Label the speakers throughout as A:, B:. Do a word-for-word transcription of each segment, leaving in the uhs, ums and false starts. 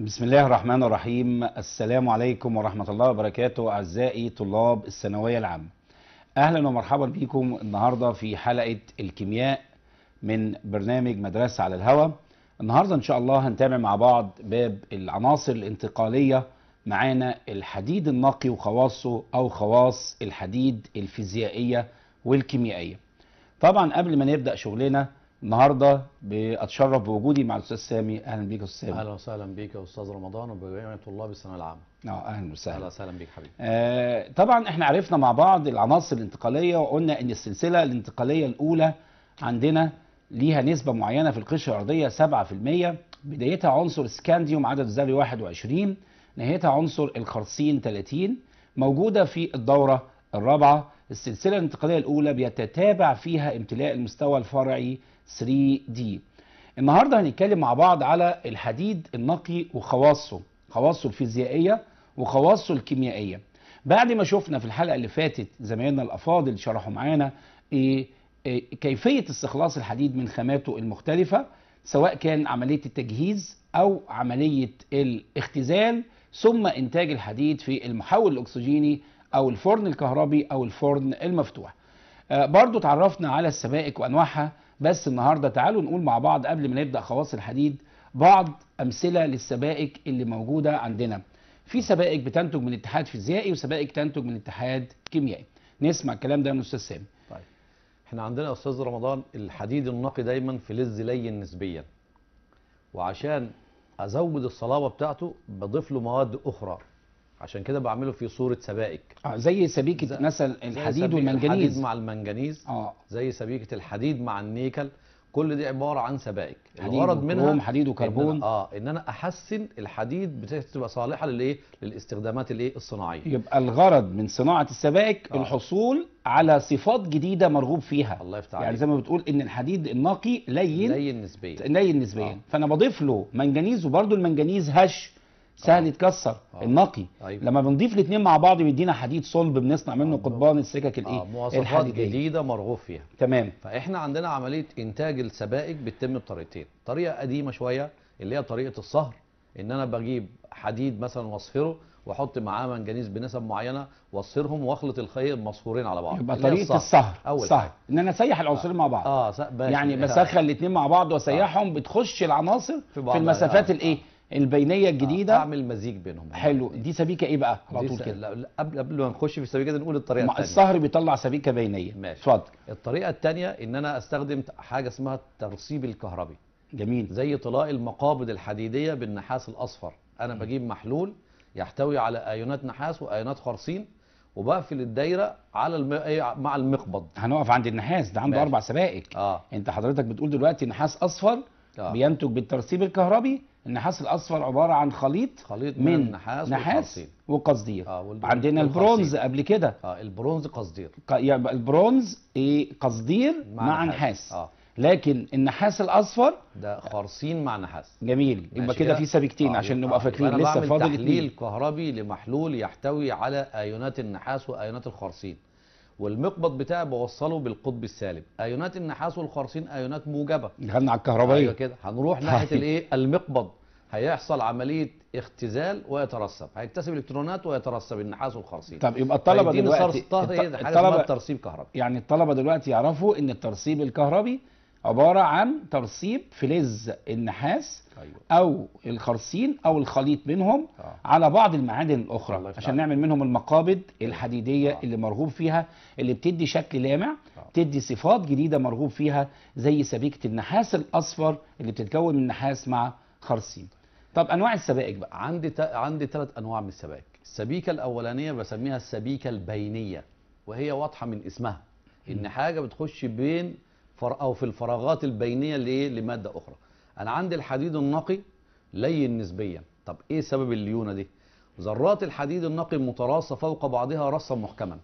A: بسم الله الرحمن الرحيم. السلام عليكم ورحمة الله وبركاته أعزائي طلاب الثانوية العامة، أهلا ومرحبا بكم النهاردة في حلقة الكيمياء من برنامج مدرسة على الهواء. النهاردة إن شاء الله هنتابع مع بعض باب العناصر الانتقالية، معانا الحديد النقي وخواصه أو خواص الحديد الفيزيائية والكيميائية. طبعا قبل ما نبدأ شغلنا النهارده بتشرف بوجودي مع الاستاذ سامي. اهلا بيك يا استاذ سامي.
B: اهلا وسهلا بيك يا استاذ رمضان وبجميع طلاب الثانويه العامه.
A: اه اهلا وسهلا.
B: اهلا وسهلا بيك حبيبي.
A: آه طبعا احنا عرفنا مع بعض العناصر الانتقاليه، وقلنا ان السلسله الانتقاليه الاولى عندنا ليها نسبه معينه في القشره الارضيه سبعة في المية. بدايتها عنصر سكانديوم عدد ذري واحد وعشرين، نهايتها عنصر الخرسين ثلاثين، موجوده في الدوره الرابعه. السلسله الانتقاليه الاولى بيتتابع فيها امتلاء المستوى الفرعي ثري دي. النهارده هنتكلم مع بعض على الحديد النقي وخواصه، خواصه الفيزيائيه وخواصه الكيميائيه. بعد ما شفنا في الحلقه اللي فاتت زمايلنا الافاضل شرحوا معانا إيه إيه كيفيه استخلاص الحديد من خاماته المختلفه، سواء كان عمليه التجهيز او عمليه الاختزال، ثم انتاج الحديد في المحول الاكسجيني او الفرن الكهربي او الفرن المفتوح. آه برضو تعرفنا على السبائك وانواعها، بس النهارده تعالوا نقول مع بعض قبل ما نبدا خواص الحديد بعض امثله للسبائك اللي موجوده عندنا. في سبائك بتنتج من اتحاد فيزيائي وسبائك تنتج من اتحاد كيميائي. نسمع الكلام ده من الاستاذ سامي.
B: طيب احنا عندنا يا استاذ رمضان الحديد النقي دايما فلز لين نسبيا، وعشان ازود الصلابه بتاعته بضيف له مواد اخرى، عشان كده بعمله في صوره سبائك.
A: اه زي سبيكه
B: زي
A: مثلا الحديد
B: زي
A: والمنجنيز.
B: الحديد مع المنجنيز،
A: اه
B: زي سبيكه الحديد مع النيكل، كل دي عباره عن سبائك.
A: حديد
B: الغرض منها
A: حديد وكربون.
B: إن أنا اه ان انا احسن الحديد بتبقى صالحه للايه للاستخدامات الايه الصناعيه.
A: يبقى الغرض من صناعه السبائك
B: آه.
A: الحصول على صفات جديده مرغوب فيها.
B: الله يفتح
A: يعني
B: عليك.
A: زي ما بتقول ان الحديد النقي لين
B: لين نسبيا
A: لين نسبيا.
B: آه.
A: فانا بضيف له منجنيز، وبرده المنجنيز هش سهل
B: آه.
A: يتكسر.
B: آه.
A: النقي
B: أيوة.
A: لما بنضيف الاثنين مع بعض بيدينا حديد صلب بنصنع منه
B: آه.
A: قضبان السكك الايه
B: اه مواصفات
A: الحديديه.
B: جديده مرغوب فيها.
A: تمام.
B: فاحنا عندنا عمليه انتاج السبائك بتتم بطريقتين، طريقه قديمه شويه اللي هي طريقه الصهر، ان انا بجيب حديد مثلا واصفره واحط معاه منجنيز بنسب معينه واصهرهم واخلط الخيط مصفورين على بعض.
A: يبقى
B: اللي هي
A: طريقه الصهر
B: اول
A: الصهر
B: حاجه
A: ان انا اسيح العنصرين مع بعض.
B: اه س- ماشي.
A: يعني بسخن الاثنين مع بعض واسيحهم، بتخش العناصر
B: في
A: في,
B: بعضها.
A: المسافات
B: آه.
A: الايه البينيه الجديده.
B: آه. اعمل مزيج بينهم.
A: حلو. دي سبيكه ايه بقى على
B: دي
A: طول
B: س-
A: كده؟
B: لا- لا، قبل قبل ما نخش في السبيكه دي نقول الطريقه
A: مع
B: الثانيه.
A: الصهر بيطلع سبيكه بينيه.
B: ماشي.
A: اتفضل.
B: الطريقه الثانيه ان انا استخدم حاجه اسمها الترسيب الكهربي،
A: جميل.
B: زي طلاء المقابض الحديديه بالنحاس الاصفر. انا بجيب محلول يحتوي على ايونات نحاس وايونات خرسين، وبقفل الدايره على الم... إيه، مع المقبض.
A: هنقف عند النحاس ده، عنده
B: ماشي.
A: اربع سبائك.
B: اه
A: انت حضرتك بتقول دلوقتي نحاس اصفر
B: آه.
A: بينتج بالترسيب الكهربي. النحاس الاصفر عباره عن خليط
B: خليط من,
A: من
B: النحاس
A: نحاس
B: والخرسين.
A: وقصدير.
B: اه وال-
A: عندنا
B: والخرسين.
A: البرونز قبل كده.
B: اه البرونز قصدير
A: ق- يبقى البرونز ايه قصدير مع,
B: مع
A: مع
B: نحاس.
A: نحاس.
B: اه
A: لكن النحاس الاصفر
B: ده خرسين مع نحاس.
A: جميل. يبقى
B: ماشي
A: كده في سبيكتين
B: آه
A: عشان
B: يبقى-
A: نبقى
B: آه
A: فاكرين.
B: يبقى أنا
A: لسه
B: بعمل
A: فاضل
B: تحليل
A: اتنين.
B: كهربي لمحلول يحتوي على ايونات النحاس وايونات الخرسين، والمقبض بتاعي بوصله بالقطب السالب. ايونات النحاس والخرسين ايونات موجبه.
A: دخلنا على الكهربائيه.
B: ايوه كده. هنروح ناحيه الايه المقبض، هيحصل عمليه اختزال ويترسب، هيكتسب الكترونات ويترسب النحاس والخرسين.
A: طب يبقى الطلبه
B: فيديني
A: دلوقتي
B: صار- طه-
A: الط-
B: هي حاجه اسمها
A: الطلبه
B: ترسيب كهربي.
A: يعني الطلبه دلوقتي يعرفوا ان الترسيب الكهربي عباره عن ترسيب فلز النحاس
B: ايوه
A: او الخرسين او الخليط منهم
B: آه.
A: على بعض المعادن الاخرى
B: الله يفتح
A: عشان
B: عليك.
A: نعمل منهم المقابض الحديديه
B: آه.
A: اللي مرغوب فيها، اللي بتدي شكل لامع،
B: آه.
A: تدي صفات جديده مرغوب فيها، زي سبيكه النحاس الاصفر اللي بتتكون من نحاس مع خرسين. طب انواع السبائك بقى.
B: عندي ت... عندي ثلاث انواع من السبائك. السبيكه الاولانيه بسميها السبيكه البينيه، وهي واضحه من اسمها ان حاجه بتخش بين فر... او في الفراغات البينيه لايه لماده اخرى. انا عندي الحديد النقي لين نسبيا. طب ايه سبب الليونه دي؟ ذرات الحديد النقي متراصه فوق بعضها رصا محكما،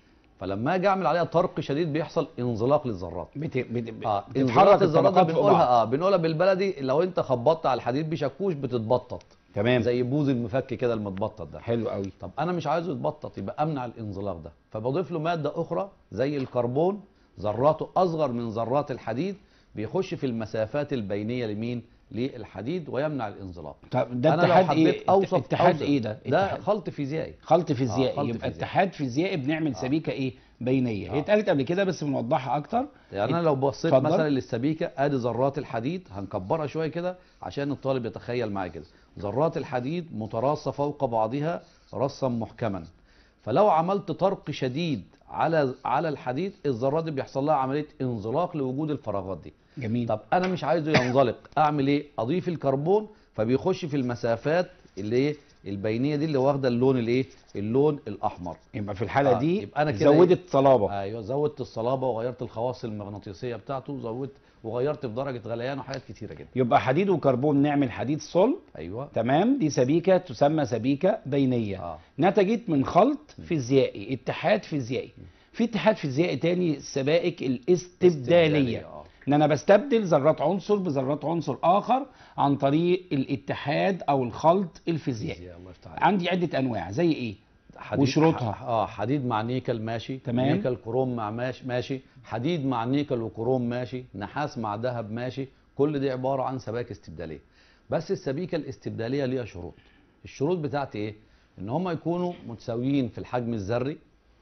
B: فلما اجي اعمل عليها طرق شديد بيحصل انزلاق للذرات.
A: بت... بت...
B: اه
A: بتتحرك
B: انزلاق الذرات ده
A: الطبقات فوق
B: بنقولها
A: بعض.
B: اه بنقولها بالبلدي، لو انت خبطت على الحديد بشاكوش بتتبطط،
A: تمام.
B: زي بوز المفك كده المتبطط ده.
A: حلو قوي.
B: طب انا مش عايزه يتبطط، يبقى امنع الانزلاق ده، فبضيف له ماده اخرى زي الكربون، ذراته اصغر من ذرات الحديد، بيخش في المسافات البينيه لمين؟ للحديد ويمنع الانزلاق.
A: طب ده
B: أنا لو
A: اتحاد
B: حبيت
A: ايه؟
B: أوصف
A: اتحاد
B: أوصف
A: ايه ده؟
B: ده
A: اتحاد
B: خلط فيزيائي.
A: خلط فيزيائي.
B: آه، خلط
A: يبقى
B: فيزيائي.
A: اتحاد فيزيائي بنعمل
B: آه.
A: سبيكه ايه؟ بينيه. هي
B: آه.
A: اتقالت قبل كده بس بنوضحها اكتر.
B: يعني انا لو بصيت
A: اتفضل.
B: مثلا للسبيكه، ادي ذرات الحديد، هنكبرها شويه كده عشان الطالب يتخيل معايا كده. ذرات الحديد متراصه فوق بعضها رصا محكما، فلو عملت طرق شديد على على الحديد، الذرات دي بيحصل لها عمليه انزلاق لوجود الفراغات دي.
A: جميل.
B: طب انا مش عايزه ينزلق، اعمل ايه؟ اضيف الكربون فبيخش في المسافات اللي ايه البينيه دي اللي واخده اللون الايه اللون الاحمر.
A: يبقى في الحاله
B: آه،
A: دي
B: يبقى أنا كده
A: زودت صلابه.
B: ايوه، زودت الصلابه وغيرت الخواص المغناطيسيه بتاعته، زودت وغيرت في درجه غليان وحاجات كتيره جدا.
A: يبقى حديد وكربون نعمل حديد صلب.
B: ايوه
A: تمام. دي سبيكه تسمى سبيكه بينيه.
B: اه
A: نتجت من خلط فيزيائي، اتحاد فيزيائي. في اتحاد فيزيائي تاني، السبائك الاستبداليه،
B: اه
A: ان انا بستبدل ذرات عنصر بذرات عنصر اخر عن طريق الاتحاد او الخلط الفيزيائي.
B: فيزياء، الله يفتح عليك.
A: عندي عده انواع زي ايه؟
B: حديد
A: وشروطها.
B: ح- اه حديد مع نيكل ماشي،
A: تمام.
B: نيكل كروم مع ماشي ماشي، حديد مع نيكل وكروم ماشي، نحاس مع ذهب ماشي. كل دي عباره عن سبائك استبداليه. بس السبيكه الاستبداليه ليها شروط. الشروط بتاعتي ايه؟ ان هم يكونوا متساويين في الحجم الذري،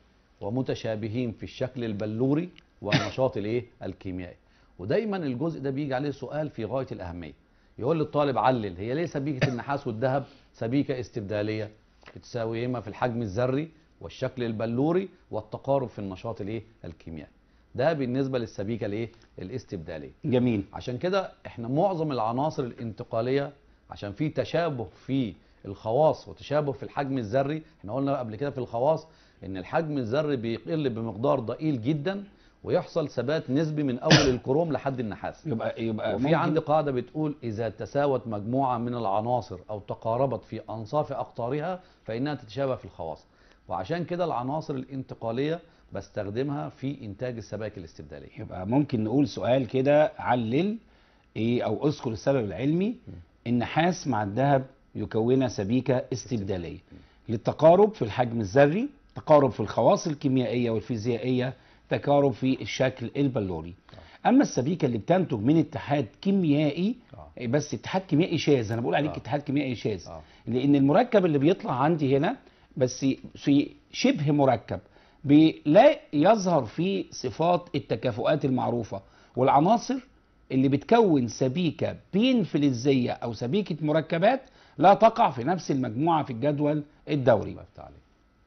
B: ومتشابهين في الشكل البلوري والنشاط الايه الكيميائي. ودايما الجزء ده بيجي عليه سؤال في غايه الاهميه. يقول للطالب علل، هي ليه سبيكه النحاس والذهب سبيكه استبداليه؟ بتساويهما في الحجم الذري والشكل البلوري والتقارب في النشاط الايه الكيميائي. ده بالنسبه للسبيكه الايه الاستبداليه.
A: جميل.
B: عشان كده احنا معظم العناصر الانتقاليه، عشان في تشابه في الخواص وتشابه في الحجم الذري. احنا قلنا قبل كده في الخواص ان الحجم الذري بيقل بمقدار ضئيل جدا، ويحصل ثبات نسبي من اول الكروم لحد النحاس.
A: يبقى يبقى
B: وفي
A: ممكن-
B: عندي قاعده بتقول اذا تساوت مجموعه من العناصر او تقاربت في انصاف اقطارها فانها تتشابه في الخواص. وعشان كده العناصر الانتقاليه بستخدمها في انتاج السبائك الاستبداليه.
A: يبقى ممكن نقول سؤال كده، علل ايه او اذكر السبب العلمي. النحاس مع الذهب يكون سبيكه استبداليه للتقارب في الحجم الذري، تقارب في الخواص الكيميائيه والفيزيائيه، تقارب في الشكل البلوري. اما السبيكه اللي بتنتج من اتحاد كيميائي،
B: آه.
A: بس اتحاد كيميائي شاذ، انا بقول عليك
B: آه.
A: اتحاد كيميائي شاذ،
B: آه.
A: لان المركب اللي بيطلع عندي هنا بس في شبه مركب، بي- لا يظهر فيه صفات التكافؤات المعروفه، والعناصر اللي بتكون سبيكه بين فلزيه او سبيكه مركبات لا تقع في نفس المجموعه في الجدول الدوري.
B: الله يفتح عليك.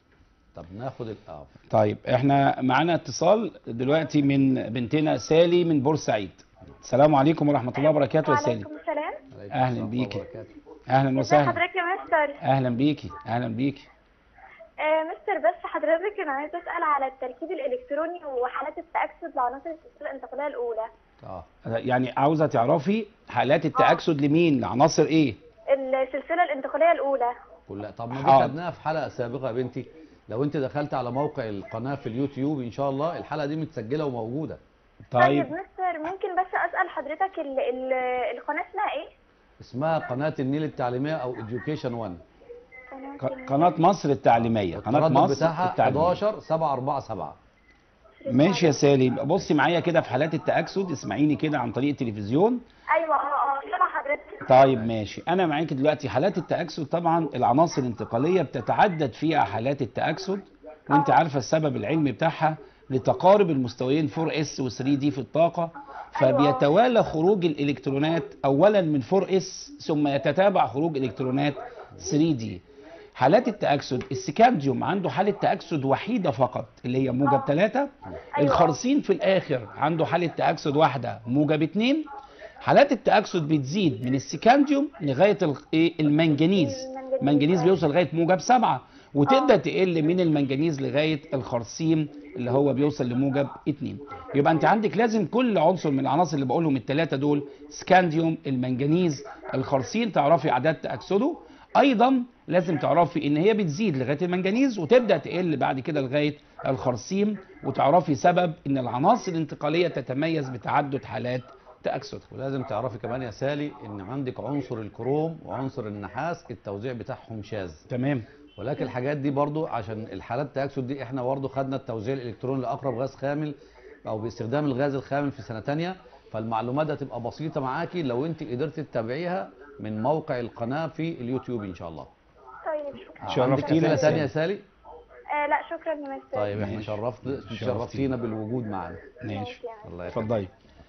B: طب ناخد ال- اه
A: طيب احنا معانا اتصال دلوقتي من بنتنا سالي من بورسعيد. السلام عليكم ورحمه الله وبركاته يا سالي.
C: وعليكم السلام.
B: عليكم
A: أهلاً
B: السلام
A: بيكي.
B: ورحمة الله وبركاته.
A: اهلا
C: ازي
A: وسهلا.
C: حضرتك يا مستر؟
A: اهلا بيكي اهلا بيكي.
C: آه مستر، بس حضرتك انا عايزه اسال على التركيب الالكتروني وحالات التاكسد لعناصر السلسله الانتقاليه الاولى.
B: اه
A: يعني عاوزه تعرفي حالات التاكسد لمين؟ لعناصر ايه؟
C: السلسله الانتقاليه الاولى.
B: كلها. طب ما دي
A: حاضر.
B: خدناها في حلقه سابقه يا بنتي. لو انت دخلت على موقع القناه في اليوتيوب ان شاء الله الحلقه دي متسجله وموجوده.
C: طيب
A: طيب
C: مستر، ممكن بس اسال حضرتك ال ال القناه اسمها ايه؟
B: اسمها قناه النيل التعليميه او اديوكيشن واحد.
C: قناه
A: ق- قناه مصر التعليميه. قناه
B: التردد
A: مصر
B: بتاعها
A: التعليميه.
B: حداشر سبعة أربعة سبعة.
A: ماشي يا سالي، بصي معايا كده في حالات التاكسد، اسمعيني كده عن طريق التلفزيون.
C: ايوه اه اه سامع حضرتك.
A: طيب ماشي، انا معاك دلوقتي. حالات التاكسد طبعا العناصر الانتقاليه بتتعدد فيها حالات التاكسد، وانت عارفه السبب العلمي بتاعها لتقارب المستويين أربعة إس و ثري دي في الطاقه، فبيتوالى خروج الالكترونات اولا من أربعة إس ثم يتتابع خروج الكترونات ثري دي. حالات التاكسد السكانديوم عنده حاله تاكسد وحيده فقط اللي هي موجب ثلاثة. الخرسين في الاخر عنده حاله تاكسد واحده موجب اثنين. حالات التاكسد بتزيد من السكانديوم لغايه ال- إيه؟ المنجنيز. المنجنيز بيوصل لغايه موجب سبعة، وتبدا تقل من المنجنيز لغايه الخرسيم اللي هو بيوصل لموجب اتنين. يبقى انت عندك لازم كل عنصر من العناصر اللي بقولهم الثلاثه دول، سكانديوم، المنجنيز، الخرسين، تعرفي اعداد تاكسده. ايضا لازم تعرفي ان هي بتزيد لغايه المنجنيز وتبدا تقل بعد كده لغايه الخرسيم، وتعرفي سبب ان العناصر الانتقاليه تتميز بتعدد حالات تاكسدها.
B: ولازم تعرفي كمان يا سالي ان عندك عنصر الكروم وعنصر النحاس التوزيع بتاعهم شاذ.
A: تمام.
B: ولكن الحاجات دي برضو عشان الحالات التاكسد دي احنا برضو خدنا التوزيع الالكتروني لاقرب غاز خامل او باستخدام الغاز الخامل في سنه ثانيه. فالمعلومات هتبقى بسيطه معاكي لو انت قدرت تتابعيها من موقع القناه في اليوتيوب ان شاء الله.
C: طيب شكرا.
A: شرفتينا
B: عندك
A: يا
B: اسئله ثانيه يا
A: سالي.
B: سالي؟
C: آه لا شكرا يا مستر.
B: طيب احنا
A: ماشي.
B: شرفت
A: شرفتينا.
B: شرفتينا بالوجود معانا.
A: ماشي.
C: ماشي يا مستر.
B: الله يخليك.
A: اتفضلي.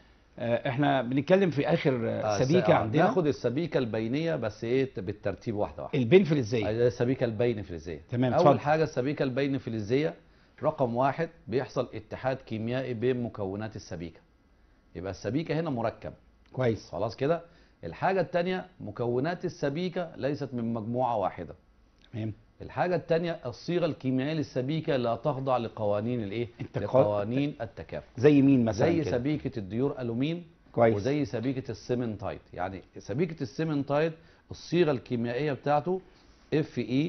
A: آه، احنا بنتكلم في اخر آه،
B: آه،
A: سبيكه
B: آه،
A: عندنا،
B: ناخد السبيكه البينيه بس ايه بالترتيب واحده واحده.
A: البنفلزيه.
B: ده السبيكه البينفلزيه.
A: تمام،
B: اول
A: اتفضل.
B: حاجه السبيكه البينفلزيه رقم واحد بيحصل اتحاد كيميائي بين مكونات السبيكه، يبقى السبيكه هنا مركب.
A: كويس.
B: خلاص كده. الحاجه الثانيه مكونات السبيكه ليست من مجموعه واحده.
A: تمام.
B: الحاجه الثانيه الصيغه الكيميائيه للسبيكه لا تخضع لقوانين الايه
A: التقا-
B: لقوانين التكافؤ.
A: زي مين مثلا
B: زي
A: كده؟
B: سبيكه الديور الومين
A: كويس.
B: وزي سبيكه السيمنتايت. يعني سبيكه السيمنتايت الصيغه الكيميائيه بتاعته اف اي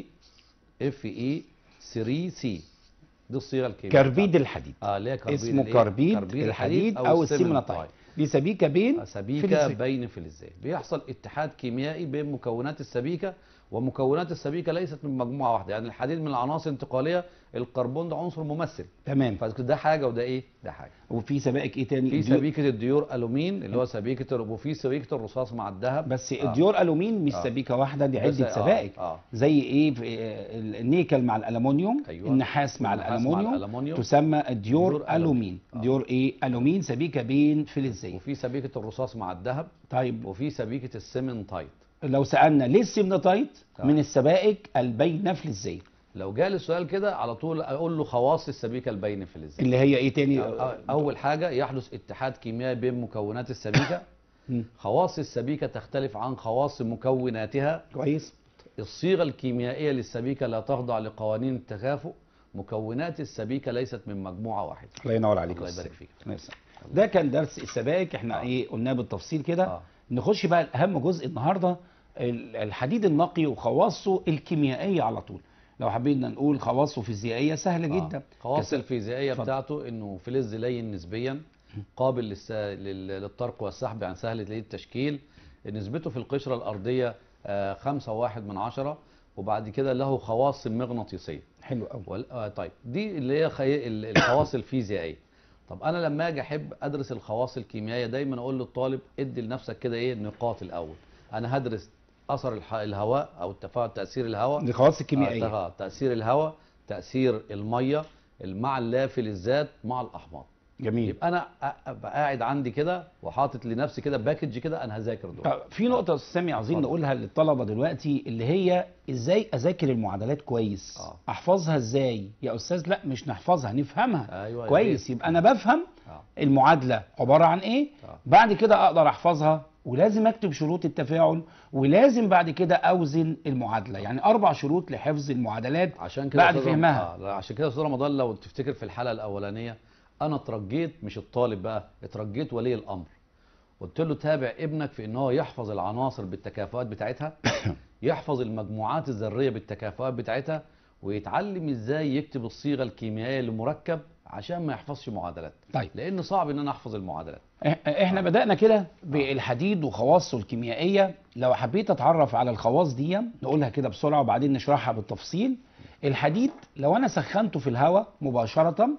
B: اف اي ثري سي، دي الصيغه الكيميائيه
A: كربيد
B: بتاعته.
A: الحديد.
B: اه اللي هي كربيد
A: اسمه
B: الإيه؟
A: كربيد الحديد او السيمنتايت. دي سبيكه بين
B: آه، سبيكه
A: فلزية.
B: بين فلزيه. بيحصل اتحاد كيميائي بين مكونات السبيكه، ومكونات السبيكه ليست من مجموعه واحده. يعني الحديد من العناصر الانتقاليه، الكربون ده عنصر ممثل،
A: تمام.
B: فده حاجه وده ايه؟ ده حاجه.
A: وفي سبائك ايه تاني؟
B: في
A: الديور-
B: سبيكه الديور الومين اللي هو سبيكه الر- وفي سبيكه الرصاص مع الذهب.
A: بس
B: آه.
A: الديور الومين مش
B: آه.
A: سبيكه واحده، دي
B: بس-
A: عده
B: آه،
A: سبائك.
B: آه.
A: زي ايه؟ في آه، النيكل مع الالومنيوم.
B: أيوة.
A: النحاس مع
B: النحاس مع
A: الالومنيوم
B: الألمونيوم.
A: تسمى الديور
B: ديور
A: الومين.
B: ألومين. آه.
A: ديور ايه؟ الومين، سبيكه بين فلزيه.
B: وفي سبيكه الرصاص مع الذهب.
A: طيب
B: وفي سبيكه السيمنتايت.
A: لو سالنا ليه السيمنتايت
B: آه.
A: من السبائك البين فلزيه؟
B: لو جالي السؤال كده على طول اقول له خواص السبيكه البين فلزيه.
A: اللي هي ايه تاني؟
B: اول حاجه يحدث اتحاد كيميائي بين مكونات السبيكه.
A: مم.
B: خواص السبيكه تختلف عن خواص مكوناتها.
A: كويس.
B: الصيغه الكيميائيه للسبيكه لا تخضع لقوانين التكافؤ. مكونات السبيكه ليست من مجموعه واحده.
A: الله ينور عليك.
B: الله
A: يا
B: يبارك
A: أستاذ.
B: فيك.
A: الله يسلمك. ده كان درس السبائك، احنا
B: آه.
A: ايه قلناه بالتفصيل كده.
B: آه.
A: نخش بقى اهم جزء النهارده، ال- الحديد النقي وخواصه الكيميائيه على طول. لو حبينا نقول خواصه فيزيائيه سهله
B: آه.
A: جدا.
B: خواص
A: كس-
B: الفيزيائيه
A: اتفضل.
B: بتاعته انه فلز لين نسبيا، قابل للس... لل- للطرق والسحب، يعني سهل التشكيل. نسبته في القشره الارضيه آه، خمسة وواحد من عشرة. وبعد كده له خواص مغناطيسيه.
A: حلو قوي.
B: وال... آه طيب دي اللي هي خي... ال- الخواص الفيزيائيه. طب انا لما اجي احب ادرس الخواص الكيميائيه دايما اقول للطالب ادي لنفسك كده ايه النقاط الاول. انا هدرس اثر الح... الهواء او التفاعل، تاثير الهواء،
A: دي خواص الكيميائيه.
B: آه، تأثير الهواء، تأثير المية مع اللافلزات مع الأحماض.
A: جميل.
B: يبقى أنا أ- أبقى قاعد عندي كده وحاطط لنفسي كده باكج كده أنا هذاكر دول.
A: طب في نقطة يا أستاذ سامي عايزين
B: اتفضل.
A: نقولها للطلبة دلوقتي، اللي هي ازاي اذاكر المعادلات كويس؟
B: آه.
A: احفظها ازاي؟ يا استاذ لا مش نحفظها، نفهمها.
B: أيوة يا
A: كويس،
B: ريت.
A: يبقى انا بفهم
B: آه.
A: المعادلة عبارة عن ايه،
B: آه.
A: بعد كده اقدر احفظها، ولازم اكتب شروط التفاعل، ولازم بعد كده اوزن المعادلة. يعني اربع شروط لحفظ المعادلات
B: عشان كده
A: بعد
B: يا أستاذ رم-
A: فهمها.
B: آه لا، عشان كده يا أستاذ رمضان لو تفتكر في الحلقة الأولانية أنا اترجيت، مش الطالب بقى، اترجيت ولي الأمر. قلت له تابع ابنك في ان هو يحفظ العناصر بالتكافؤات بتاعتها، يحفظ المجموعات الذريه بالتكافؤات بتاعتها، ويتعلم ازاي يكتب الصيغه الكيميائيه لمركب عشان ما يحفظش معادلات.
A: طيب.
B: لان صعب ان انا احفظ المعادلات.
A: إح- احنا بدأنا كده بالحديد وخواصه الكيميائية. لو حبيت اتعرف على الخواص دي نقولها كده بسرعة وبعدين نشرحها بالتفصيل. الحديد لو انا سخنته في الهواء مباشرة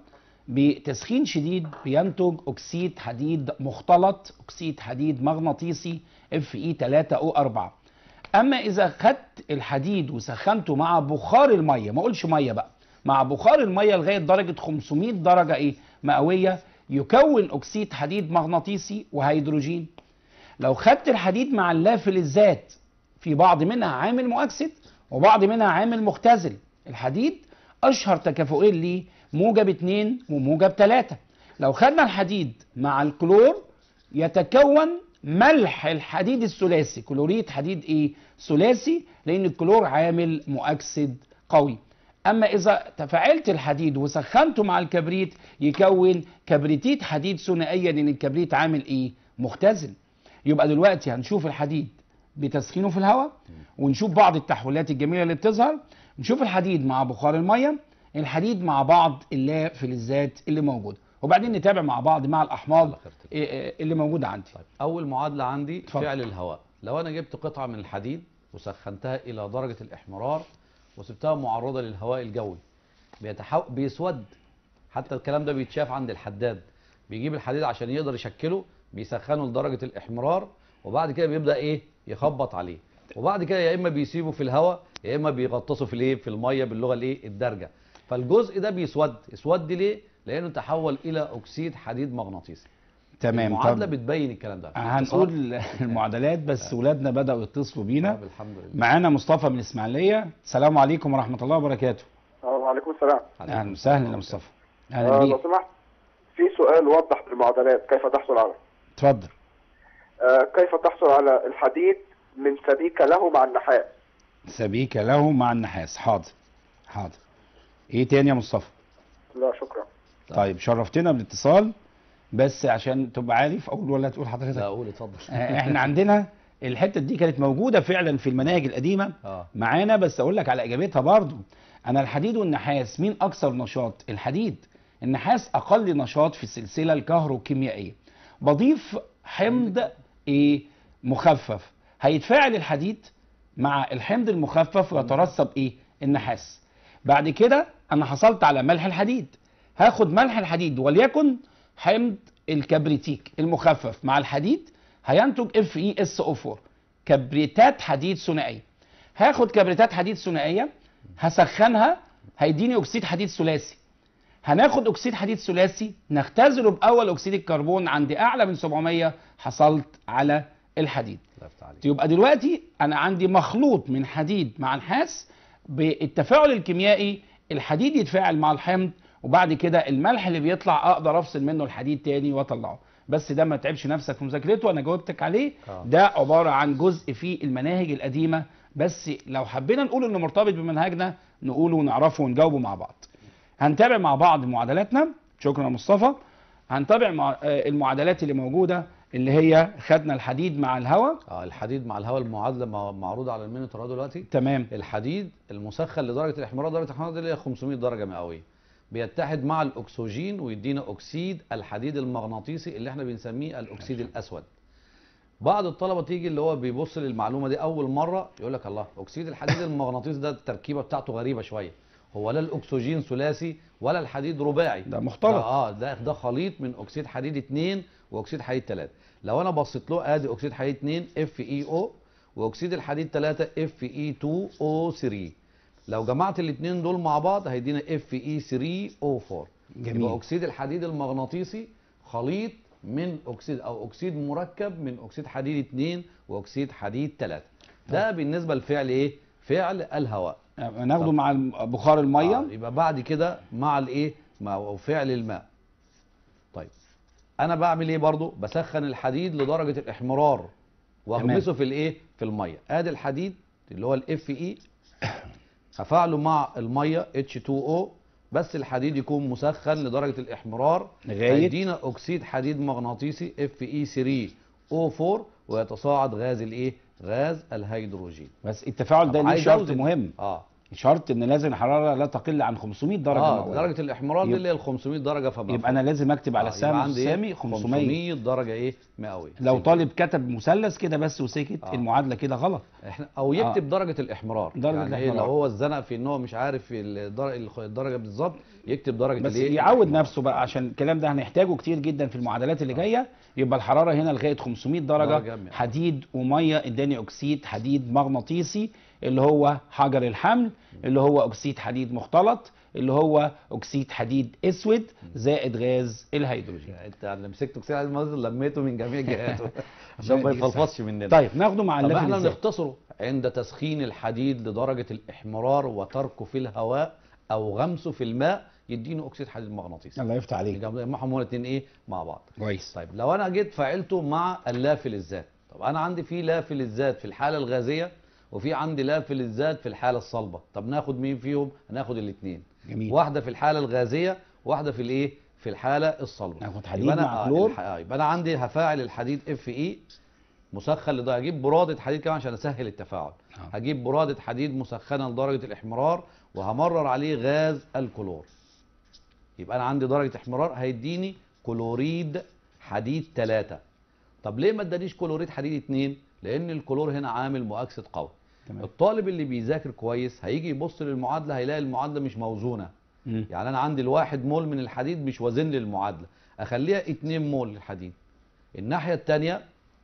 A: بتسخين شديد بينتج اكسيد حديد مختلط، اكسيد حديد مغناطيسي اف اي ثلاثة او أربعة. اما اذا خدت الحديد وسخنته مع بخار المية، ما اقولش مية بقى، مع بخار المية لغاية درجة خمسمائة درجة ايه مئوية، يكون اكسيد حديد مغناطيسي وهيدروجين. لو خدت الحديد مع اللافلزات، في بعض منها عامل مؤكسد وبعض منها عامل مختزل. الحديد اشهر تكافؤين ليه موجب اتنين وموجب تلاتة. لو خدنا الحديد مع الكلور يتكون ملح الحديد الثلاثي، كلوريد حديد ايه ثلاثي، لان الكلور عامل مؤكسد قوي. اما اذا تفاعلت الحديد وسخنته مع الكبريت يكون كبريتيت حديد ثنائيا، لان الكبريت عامل ايه مختزل. يبقى دلوقتي هنشوف الحديد بتسخينه في الهواء، ونشوف بعض التحويلات الجميله اللي بتظهر، نشوف الحديد مع بخار الميه، الحديد مع بعض اللافلزات اللي موجوده، وبعدين نتابع مع بعض مع الاحماض اللي موجوده عندي.
B: طيب اول معادله عندي
A: اتفضل.
B: فعل الهواء. لو انا جبت قطعه من الحديد وسخنتها الى درجه الاحمرار وسبتها معرضه للهواء الجوي بيتحو... بيسود. حتى الكلام ده بيتشاف عند الحداد، بيجيب الحديد عشان يقدر يشكله بيسخنه لدرجه الاحمرار، وبعد كده بيبدا ايه يخبط عليه، وبعد كده يا اما بيسيبه في الهواء يا اما بيغطسه في الايه في الميه باللغه الايه الدارجه. فالجزء ده بيسود. اسود ليه؟ لانه تحول الى اكسيد حديد مغناطيسي.
A: تمام.
B: المعادله
A: طب
B: بتبين الكلام ده.
A: هنقول المعادلات، بس ولادنا بدأوا يتصلوا بينا.
B: طب الحمد لله.
A: معانا مصطفى من اسماعيليه. السلام عليكم ورحمه الله وبركاته.
D: وعليكم السلام.
A: اهلا وسهلا يا مصطفى. اهلا
D: آه
A: بيك.
D: لو سمحت، في سؤال وضح المعادلات كيف تحصل على
A: اتفضل.
D: آه كيف تحصل على الحديد من سبيكة له مع النحاس؟
A: سبيكة له مع النحاس. حاضر حاضر. ايه تاني يا مصطفى؟
D: لا شكرا.
A: طيب شرفتنا بالاتصال، بس عشان تبقى عارف اقول ولا تقول حضرتك؟
B: لا اقول اتفضل.
A: آه، احنا عندنا الحته دي كانت موجوده فعلا في المناهج القديمه
B: اه
A: معانا، بس اقول لك على اجابتها برضو. انا الحديد والنحاس مين اكثر نشاط؟ الحديد. النحاس اقل نشاط في السلسله الكهروكيميائيه. بضيف حمض ايه مخفف، هيتفاعل الحديد مع الحمض المخفف ويترسب ايه النحاس. بعد كده انا حصلت على ملح الحديد، هاخد ملح الحديد وليكن حمض الكبريتيك المخفف مع الحديد، هينتج اف اي اس او أربعة، كبريتات حديد ثنائيه. هاخد كبريتات حديد ثنائيه هسخنها، هيديني اكسيد حديد ثلاثي. هناخد اكسيد حديد ثلاثي نختزله باول اكسيد الكربون عند اعلى من سبعمية، حصلت على الحديد. يبقى دلوقتي انا عندي مخلوط من حديد مع نحاس، بالتفاعل الكيميائي الحديد يتفاعل مع الحمض، وبعد كده الملح اللي بيطلع اقدر افصل منه الحديد تاني واطلعه. بس ده ما تعبش نفسك في مذاكرته، انا جاوبتك عليه.
B: آه.
A: ده عباره عن جزء في المناهج القديمه، بس لو حبينا نقول انه مرتبط بمنهجنا نقوله ونعرفه ونجاوبه مع بعض. هنتابع مع بعض معادلاتنا. شكرا يا مصطفى. هنتابع مع آه، المعادلات اللي موجوده، اللي هي خدنا الحديد مع الهواء.
B: اه الحديد مع الهواء، المعادله مع- معروضه على المونيتور اهو دلوقتي.
A: تمام.
B: الحديد المسخن لدرجه الاحمرار، درجه الاحمرار دي اللي هي خمسمية درجه مئويه، بيتحد مع الاكسجين ويدينا اكسيد الحديد المغناطيسي اللي احنا بنسميه الاكسيد الاسود. بعض الطلبه تيجي اللي هو بيبص للمعلومه دي اول مره يقول لك الله، اكسيد الحديد المغناطيسي ده التركيبه بتاعته غريبه شويه، هو لا الاكسجين ثلاثي ولا الحديد رباعي،
A: ده مختلط.
B: ده اه ده ده خليط من اكسيد حديد اتنين واكسيد حديد تلاتة. لو انا بصيت له ادي اكسيد حديد اتنين اف اي او، واكسيد الحديد تلاتة اف اي اتنين او تلاتة. لو جمعت الاثنين دول مع بعض هيدينا اف اي تلاتة او أربعة.
A: جميل.
B: يبقى اكسيد الحديد المغناطيسي خليط من اكسيد او اكسيد مركب من اكسيد حديد اتنين واكسيد حديد تلاتة. ده بالنسبه لفعل ايه؟ فعل الهواء.
A: ناخده
B: طب.
A: مع بخار الميه.
B: آه يبقى بعد كده مع الايه؟ مع فعل الماء. طيب انا بعمل ايه برضو؟ بسخن الحديد لدرجه الاحمرار واغمسه في الايه؟ في الميه. ادي الحديد اللي هو الاف اي، هفعله مع الميه اتش اتنين او، بس الحديد يكون مسخن لدرجه الاحمرار،
A: لغاية؟
B: هيدينا اكسيد حديد مغناطيسي اف اي تلاتة او أربعة، ويتصاعد غاز الايه؟ غاز الهيدروجين.
A: بس التفاعل ده
B: طب
A: ليه
B: عايز
A: شرط
B: أوزن.
A: مهم.
B: اه
A: شرط ان لازم الحراره لا تقل عن خمسمية درجه
B: اه
A: مئوية.
B: درجه الاحمرار دي
A: يبقى-
B: اللي هي ال خمسمية درجه فما
A: يبقى انا لازم اكتب على
B: آه،
A: السهم
B: يبقى عندي إيه؟
A: السامي خمسمية.
B: خمسمية درجه ايه؟ مئويه.
A: لو طالب كتب مثلث كده بس وسكت،
B: آه.
A: المعادله كده غلط.
B: احنا او يكتب
A: آه.
B: درجه الاحمرار،
A: درجة
B: يعني إيه؟
A: الإحمرار.
B: لو هو اتزنق في ان هو مش عارف الدرجه, الدرجة بالظبط يكتب درجه
A: بس
B: الايه؟
A: يعود
B: الإحمرار.
A: نفسه بقى، عشان الكلام ده هنحتاجه كتير جدا في المعادلات اللي جايه. يبقى الحراره هنا لغايه خمسمية درجه.
B: درجة مئوية.
A: حديد وميه اداني اكسيد حديد مغناطيسي اللي هو حجر الحمل، اللي هو اكسيد حديد مختلط، اللي هو اكسيد حديد اسود زائد غاز الهيدروجين.
B: انت اللي مسكت اكسيد الحديد المغناطيسي لميته من جميع جهاته عشان ما يفلفصش مننا.
A: طيب ناخده مع
B: طب
A: اللافت
B: احنا
A: إزاي؟
B: بنختصره عند تسخين الحديد لدرجه الاحمرار وتركه في الهواء او غمسه في الماء يديني اكسيد حديد مغناطيسي.
A: الله يفتح عليك.
B: يجمعهم هما الاثنين ايه؟ مع بعض.
A: كويس.
B: طيب لو انا جيت فعلته مع اللافل الذات، طب انا عندي في لافل الذات في الحاله الغازيه وفي عندي لافل الذات في الحاله الصلبه. طب ناخد مين فيهم؟ هناخد الاثنين.
A: جميل.
B: واحده في الحاله الغازيه واحده في الايه؟ في الحاله الصلبه.
A: ناخد حديد
B: يبقى أنا-
A: مع
B: آه،
A: كلور.
B: الح- آه، يبقى انا عندي هفاعل الحديد اف اي مسخن لده، هجيب براده حديد كمان عشان اسهل التفاعل.
A: آه.
B: هجيب براده حديد مسخنه لدرجه الاحمرار وهمرر عليه غاز الكلور. يبقى انا عندي درجه احمرار هيديني كلوريد حديد تلاتة. طب ليه ما ادانيش كلوريد حديد اتنين؟ لان الكلور هنا عامل مؤكسد قوي.
A: تمام.
B: الطالب اللي بيذاكر كويس هيجي يبص للمعادله هيلاقي المعادله مش موزونه.
A: مم.
B: يعني انا عندي الواحد مول من الحديد مش وازن لي المعادله، اخليها اتنين مول للحديد. الناحيه الثانيه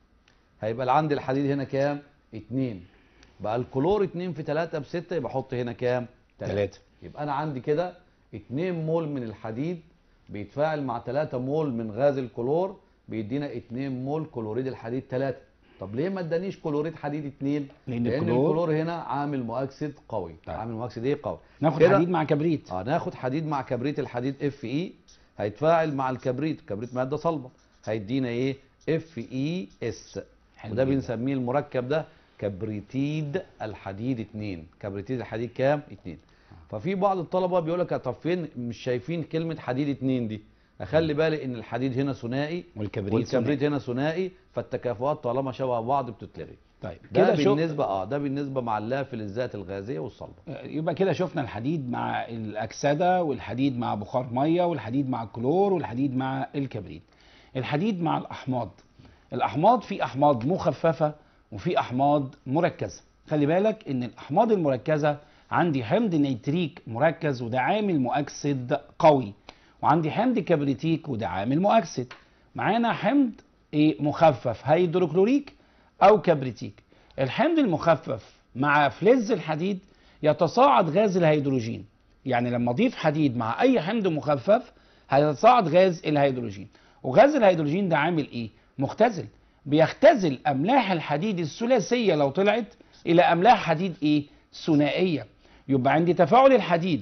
B: هيبقى عندي الحديد هنا كام؟ اتنين. بقى الكلور اتنين في تلاتة بستة، يبقى احط هنا كام؟
A: تلاتة.
B: يبقى انا عندي كده اتنين مول من الحديد بيتفاعل مع تلاتة مول من غاز الكلور، بيدينا اتنين مول كلوريد الحديد تلاتة. طب ليه ما ادانيش كلوريد حديد اتنين؟
A: لان
B: لان
A: الكلور,
B: الكلور هنا عامل مؤكسد قوي.
A: طيب.
B: عامل مؤكسد ايه قوي؟
A: ناخد
B: كده
A: حديد مع كبريت.
B: اه ناخد حديد مع كبريت. الحديد اف اي هيتفاعل مع الكبريت، الكبريت ماده صلبه، هيدينا ايه؟ اف اي اس. وده بنسميه المركب ده كبريتيد الحديد اتنين. كبريتيد الحديد كام؟ اتنين. ففي بعض الطلبه بيقول لك طب فين مش شايفين كلمه حديد اتنين دي؟ اخلي بالي ان الحديد هنا ثنائي
A: والكبريت,
B: والكبريت هنا ثنائي، فالتكافؤات طالما شبه بعض بتتلغي.
A: طيب
B: ده
A: كده شوف
B: بالنسبه اه ده بالنسبه مع اللافل الذات الغازيه والصلبه.
A: يبقى كده شفنا الحديد مع الاكسده، والحديد مع بخار ميه، والحديد مع الكلور، والحديد مع الكبريت. الحديد مع الاحماض. الاحماض في احماض مخففه وفي احماض مركزه. خلي بالك ان الاحماض المركزه عندي حمض نيتريك مركز وده عامل مؤكسد قوي، وعندي حمض كبريتيك وده عامل مؤكسد. معانا حمض ايه مخفف هيدروكلوريك او كبريتيك. الحمض المخفف مع فلز الحديد يتصاعد غاز الهيدروجين، يعني لما اضيف حديد مع اي حمض مخفف هيتصاعد غاز الهيدروجين. وغاز الهيدروجين ده عامل ايه؟ مختزل، بيختزل املاح الحديد الثلاثيه لو طلعت الى املاح حديد ايه؟ ثنائيه. يبقى عندي تفاعل الحديد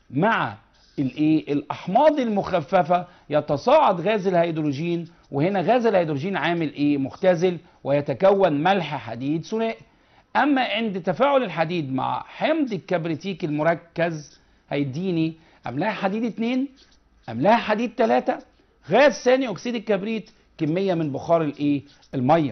A: مع الايه؟ الاحماض المخففه يتصاعد غاز الهيدروجين، وهنا غاز الهيدروجين عامل ايه؟ مختزل، ويتكون ملح حديد ثنائي. اما عند تفاعل الحديد مع حمض الكبريتيك المركز هيديني املاح حديد اتنين، املاح حديد تلاتة، غاز ثاني اكسيد الكبريت، كميه من بخار الايه؟ الميه.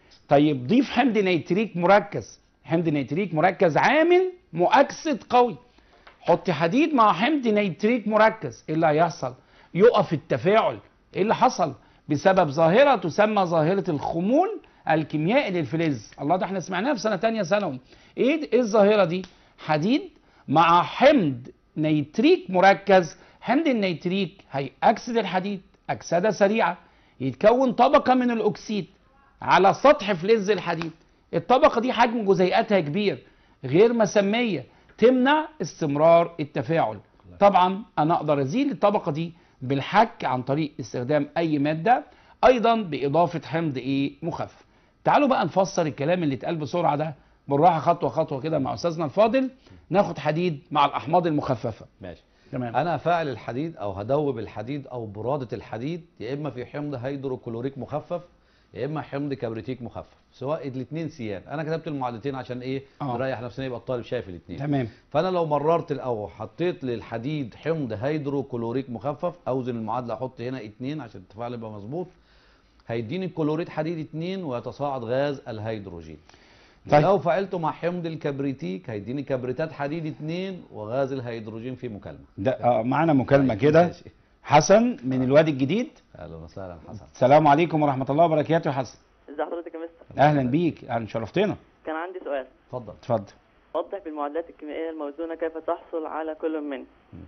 A: طيب ضيف حمض نيتريك مركز. حمض نيتريك مركز عامل مؤكسد قوي. حط حديد مع حمض نيتريك مركز، ايه اللي هيحصل؟ يقف التفاعل. ايه اللي حصل؟ بسبب ظاهره تسمى ظاهره الخمول الكيميائي للفلز. الله، ده احنا سمعناها في سنه تانية ثانوي. ايه ايه الظاهره دي؟ حديد مع حمض نيتريك مركز. حمض النيتريك هيأكسد الحديد اكسده سريعه، يتكون طبقه من الاكسيد على سطح فلز الحديد. الطبقه دي حجم جزيئاتها كبير، غير مسميه، تمنع استمرار التفاعل. طبعا انا اقدر ازيل الطبقه دي بالحك عن طريق استخدام اي ماده، ايضا باضافه حمض ايه؟ مخفف. تعالوا بقى نفسر الكلام اللي اتقال بسرعه ده بالراحه خطوه خطوه كده مع استاذنا الفاضل. ناخد حديد مع الاحماض المخففه.
B: ماشي
A: تمام.
B: انا هفاعل الحديد او هدوب الحديد او براده الحديد يا اما في حمض هيدروكلوريك مخفف يا اما حمض كبريتيك مخفف، سواء الاثنين سيان. انا كتبت المعادلتين عشان ايه؟
A: آه.
B: نريح نفسنا، يبقى الطالب شايف الاثنين.
A: تمام.
B: فانا لو مررت الاول حطيت للحديد حمض هيدروكلوريك مخفف، اوزن المعادله احط هنا اتنين عشان التفاعل يبقى مظبوط، هيديني كلوريد حديد اتنين ويتصاعد غاز الهيدروجين.
A: طيب.
B: لو فعلته مع حمض الكبريتيك هيديني كبريتات حديد اتنين وغاز الهيدروجين في مكالمه.
A: ده آه معانا مكالمه
B: طيب،
A: كده.
B: ماشي.
A: حسن من الوادي الجديد.
B: اهلا وسهلا حسن.
A: السلام عليكم ورحمه الله وبركاته يا حسن.
E: ازي حضرتك يا مستر؟
A: اهلا بيك، اهلا شرفتنا.
E: كان عندي سؤال.
B: اتفضل.
A: اتفضل.
E: وضح بالمعادلات الكيميائية الموزونة كيف تحصل على كل من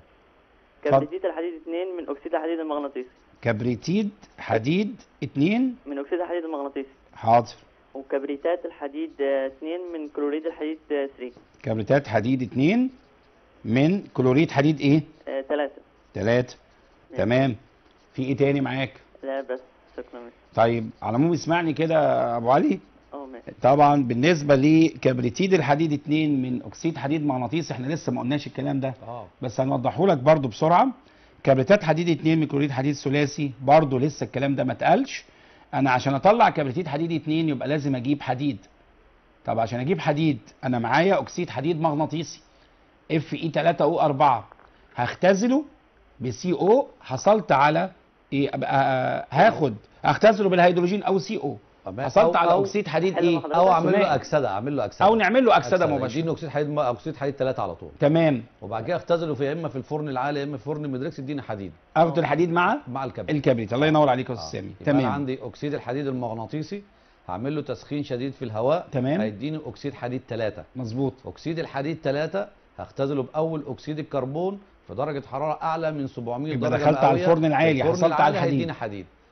A: اتفضل.
E: كبريتيت الحديد اثنين من أكسيد الحديد المغناطيسي،
A: كبريتيد حديد اتنين.
E: من أكسيد الحديد المغناطيسي،
A: حاضر.
E: وكبريتات الحديد آه، اثنين من كلوريد الحديد آه، ثلاثة.
A: كبريتات حديد اتنين من كلوريد حديد ايه؟
E: آه، ثلاثة.
A: تلاتة. تمام. في ايه تاني معاك؟
E: لا بس، شكرا مستر.
A: طيب على العموم اسمعني كده يا ابو علي.
E: اه ماشي.
A: طبعا بالنسبه لكبريتيد الحديد اتنين من اكسيد حديد مغناطيسي احنا لسه ما قلناش الكلام ده،
B: اه
A: بس هنوضحه لك برضو بسرعه. كبريتات حديد اتنين من كلوريد حديد ثلاثي برضو لسه الكلام ده ما اتقالش. انا عشان اطلع كبريتيد حديد اتنين يبقى لازم اجيب حديد. طب عشان اجيب حديد انا معايا اكسيد حديد مغناطيسي اف اي تلاتة او اربعة، هختزله بسي او، حصلت على ايه؟ أبقى هاخد اختزله بالهيدروجين او سي او، حصلت على اكسيد حديد ايه؟
B: او اعمل له اكسده، اعمل له اكسده
A: او نعمل له اكسده مباشره.
B: اديني اكسيد حديد اكسيد حديد ثلاثة على طول.
A: تمام.
B: وبعد كده اختزله في يا اما في الفرن العالي يا اما في فرن مدريكس، اديني حديد.
A: اخد الحديد مع
B: مع الكبريت.
A: الكبريت. الله ينور عليك يا استاذ سامي.
B: تمام. انا
A: تمام.
B: عندي اكسيد الحديد المغناطيسي هعمل له تسخين شديد في الهواء،
A: تمام.
B: هيديني اكسيد حديد ثلاثة.
A: مظبوط.
B: اكسيد الحديد ثلاثة هختزله باول اكسيد الكربون في درجه حراره اعلى من سبعمية
A: يبقى
B: درجه
A: دخلت على
B: مئوية.
A: الفرن العالي،
B: الفرن
A: حصلت على
B: العالي
A: الحديد.
B: هيديني حديد.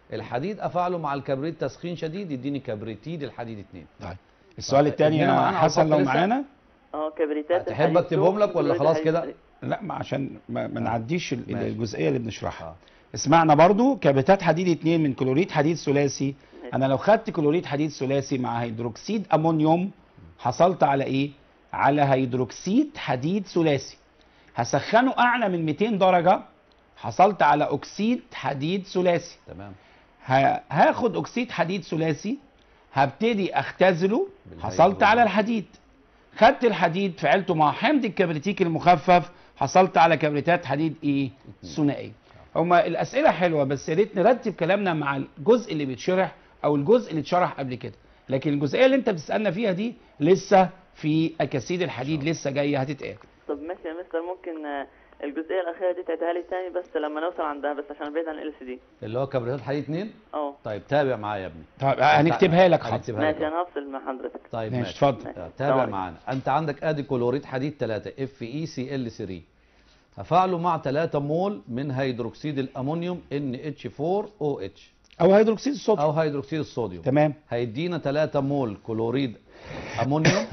B: الحديد افعله مع الكبريت تسخين شديد يديني كبريتيد الحديد اتنين.
A: طيب السؤال الثاني
B: ادينا
A: يا
B: معانا
A: حسن
B: أوقات
A: لو
B: لسه؟
A: معانا.
E: اه كبريتات
B: تحب
E: الحديد
B: اكتبهم
E: تو
B: لك ولا
E: كلوريد
B: خلاص
E: الحديد
B: كده؟
E: ثلاثة.
A: لا ما عشان ما, ما نعديش ال-
B: ماشي.
A: الجزئيه اللي بنشرحها.
B: اه
A: اسمعنا برضو كبريتات حديد اتنين من كلوريد حديد ثلاثي.
E: ماشي.
A: انا لو خدت كلوريد حديد ثلاثي مع هيدروكسيد امونيوم حصلت على ايه؟ على هيدروكسيد حديد ثلاثي. هسخنه اعلى من مئتين درجه حصلت على اكسيد حديد ثلاثي.
B: تمام.
A: ه- هاخد اكسيد حديد ثلاثي هبتدي اختزله
B: بالهيدروجين.
A: حصلت على الحديد. خدت الحديد فعلته مع حمض الكبريتيك المخفف حصلت على كبريتات حديد ايه؟ ثنائيه. هما الاسئله حلوه بس يا ريت نرتب كلامنا مع الجزء اللي بيتشرح او الجزء اللي اتشرح قبل كده، لكن الجزئيه اللي انت بتسالنا فيها دي لسه في اكاسيد الحديد لسه جايه هتتقال.
E: طب ماشي يا مستر، ممكن آه، الجزئيه الاخيره دي تعيدها لي تاني بس لما نوصل عندها، بس عشان بعيد عن ال سي دي.
B: اللي هو كبريتات حديد اتنين.
E: اه
B: طيب تابع معايا يا ابني.
A: طيب هنكتبها لك حاضر.
B: هنكتبها لك.
E: ماشي، انا هفصل مع حضرتك.
B: طيب
A: ماشي،
B: ماشي
A: اتفضل.
B: آه، تابع
E: طيب.
B: معانا. انت عندك ادي كلوريد حديد ثلاثة اف اي سي ال ثلاثة هفعله مع ثلاثة مول من هيدروكسيد الامونيوم ان اتش أربعة او اتش
A: او هيدروكسيد الصوديوم.
B: او هيدروكسيد الصوديوم.
A: تمام.
B: هيدينا ثلاثة مول كلوريد امونيوم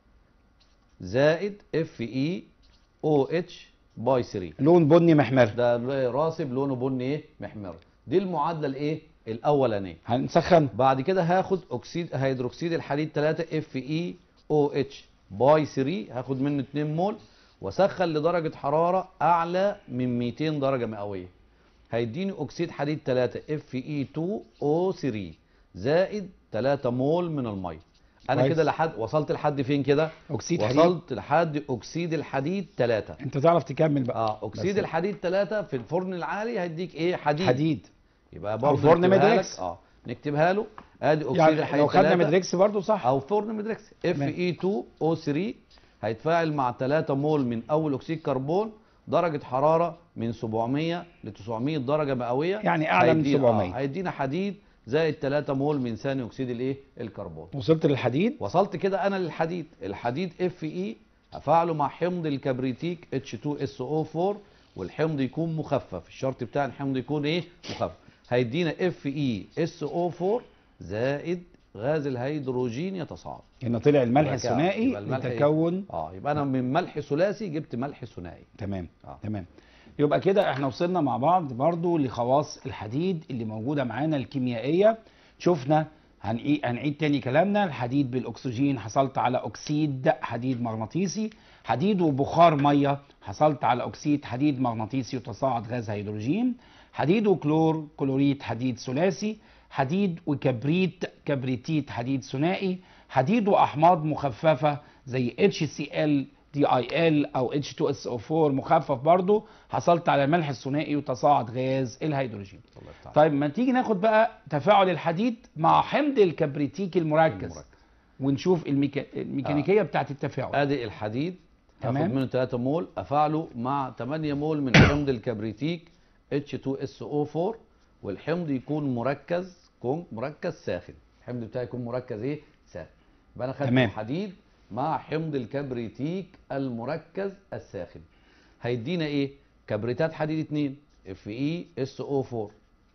B: زائد اف اي او اتش باي ثلاثة.
A: لون بني محمر.
B: ده راسب لونه بني ايه محمر. دي المعادله الايه الاولانيه.
A: هنسخن.
B: بعد كده هاخد اكسيد هيدروكسيد الحديد ثلاثة اف اي او اتش باي ثلاثة هاخد منه اتنين مول واسخن لدرجه حراره اعلى من مئتين درجه مئويه. هيديني اكسيد حديد ثلاثة اف اي اتنين او ثلاثة زائد ثلاثة مول من الميه. انا
A: كويس.
B: كده لحد وصلت لحد فين كده؟
A: اكسيد حديد.
B: وصلت لحد اكسيد الحديد ثلاثة.
A: انت تعرف تكمل بقى.
B: اه اكسيد
A: بس.
B: الحديد ثلاثة في الفرن العالي هيديك ايه؟ حديد.
A: حديد.
B: يبقى
A: أو
B: برضه
A: فرن
B: نكتبها
A: ميدريكس.
B: لك. اه نكتبها له. ادي اكسيد
A: يعني
B: الحديد
A: لو خدنا
B: ثلاثة
A: مدريكس برضو صح.
B: او فرن ميدريكس اف
A: تمام.
B: اي اتنين او ثلاثة هيتفاعل مع ثلاثة مول من اول اكسيد كربون درجه حراره من سبعمية ل تسعمية درجه مئويه.
A: يعني أعلى من
B: هيدينا-
A: سبعمية.
B: آه هيدينا حديد زائد ثلاثة مول من ثاني اكسيد الايه؟ الكربون.
A: وصلت للحديد.
B: وصلت كده انا للحديد. الحديد اف اي هفعله مع حمض الكبريتيك اتش اتنين اس او أربعة والحمض يكون مخفف. الشرط بتاع الحمض يكون ايه؟ مخفف. هيدينا اف اي اس او أربعة زائد غاز الهيدروجين يتصاعد.
A: هنا طلع الملح
B: يبقى كده-
A: الثنائي
B: يبقى الملح إيه؟
A: لتكون.
B: اه يبقى انا من ملح ثلاثي جبت ملح ثنائي.
A: تمام.
B: آه.
A: تمام. يبقى كده احنا وصلنا مع بعض برضو لخواص الحديد اللي موجوده معانا الكيميائيه. شفنا هنعيد هنعيد تاني كلامنا. الحديد بالاكسجين حصلت على اكسيد حديد مغناطيسي. حديد وبخار ميه حصلت على اكسيد حديد مغناطيسي وتصاعد غاز هيدروجين. حديد وكلور كلوريد حديد ثلاثي. حديد وكبريت كبريتيت حديد ثنائي. حديد واحماض مخففه زي اتش سي ال دي اي ال او اتش اتنين اس او أربعة مخفف برضو حصلت على الملح الثنائي وتصاعد غاز الهيدروجين.
B: الله يفتح.
A: طيب ما تيجي ناخد بقى تفاعل الحديد مع حمض الكبريتيك المركز
B: المركز.
A: ونشوف الميكا... الميكانيكيه آه. بتاعت التفاعل.
B: ادي الحديد هاخد
A: تمام.
B: منه ثلاثة مول افعله مع ثمانية مول من حمض الكبريتيك اتش اتنين اس او أربعة والحمض يكون مركز كون مركز ساخن. الحمض بتاعي يكون مركز ايه؟ ساخن. يبقى انا خدت
A: تمام.
B: الحديد مع حمض الكبريتيك المركز الساخن. هيدينا ايه؟ كبريتات حديد اتنين اف اي اس او أربعة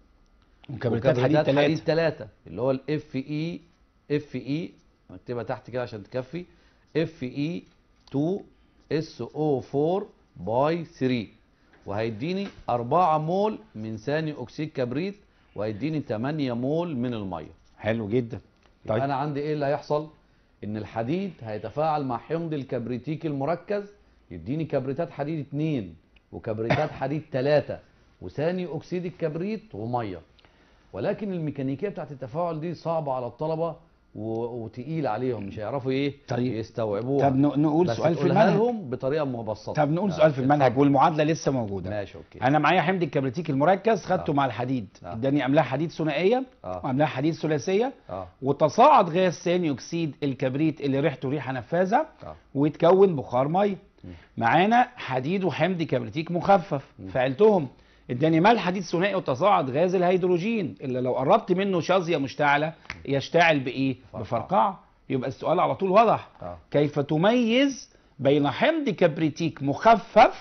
A: وكبريتات حديد
B: حديد
A: ثلاثة.
B: ثلاثة اللي هو الاف اي اف اي نكتبها تحت كده عشان تكفي اف اي اتنين اس او أربعة باي ثلاثة وهيديني أربعة مول من ثاني اكسيد كبريت وهيديني ثمانية مول من الميه.
A: حلو جدا.
B: طيب
A: طيب
B: انا عندي ايه اللي هيحصل؟ ان الحديد هيتفاعل مع حمض الكبريتيك المركز يديني كبريتات حديد اتنين وكبريتات حديد ثلاثة وثاني اكسيد الكبريت وميه. ولكن الميكانيكيه بتاعت التفاعل دي صعبه على الطلبه و... وتقيل عليهم مش هيعرفوا ايه
A: طيب.
B: يستوعبوها.
A: طب ن- نقول
B: بس
A: سؤال في
B: تقولها
A: المنهج.
B: لهم بطريقه مبسطه.
A: طب نقول
B: آه،
A: سؤال في المنهج
B: اتفضل.
A: والمعادله لسه موجوده.
B: ماشي اوكي.
A: انا معايا حمض الكبريتيك المركز خدته
B: آه.
A: مع الحديد
B: آه.
A: اداني املاح حديد ثنائيه
B: آه.
A: واملاح حديد ثلاثيه
B: اه
A: وتصاعد غاز ثاني اكسيد الكبريت اللي ريحته ريحه نفاذه
B: اه
A: ويتكون بخار ميه.
B: مم.
A: معانا حديد وحمض كبريتيك مخفف فعلتهم اداني ملح حديد ثنائي وتصاعد غاز الهيدروجين اللي لو قربت منه شظيه مشتعله يشتعل بايه؟
B: فرقعة.
A: بفرقعه. يبقى السؤال على طول واضح.
B: آه.
A: كيف تميز بين حمض كبريتيك مخفف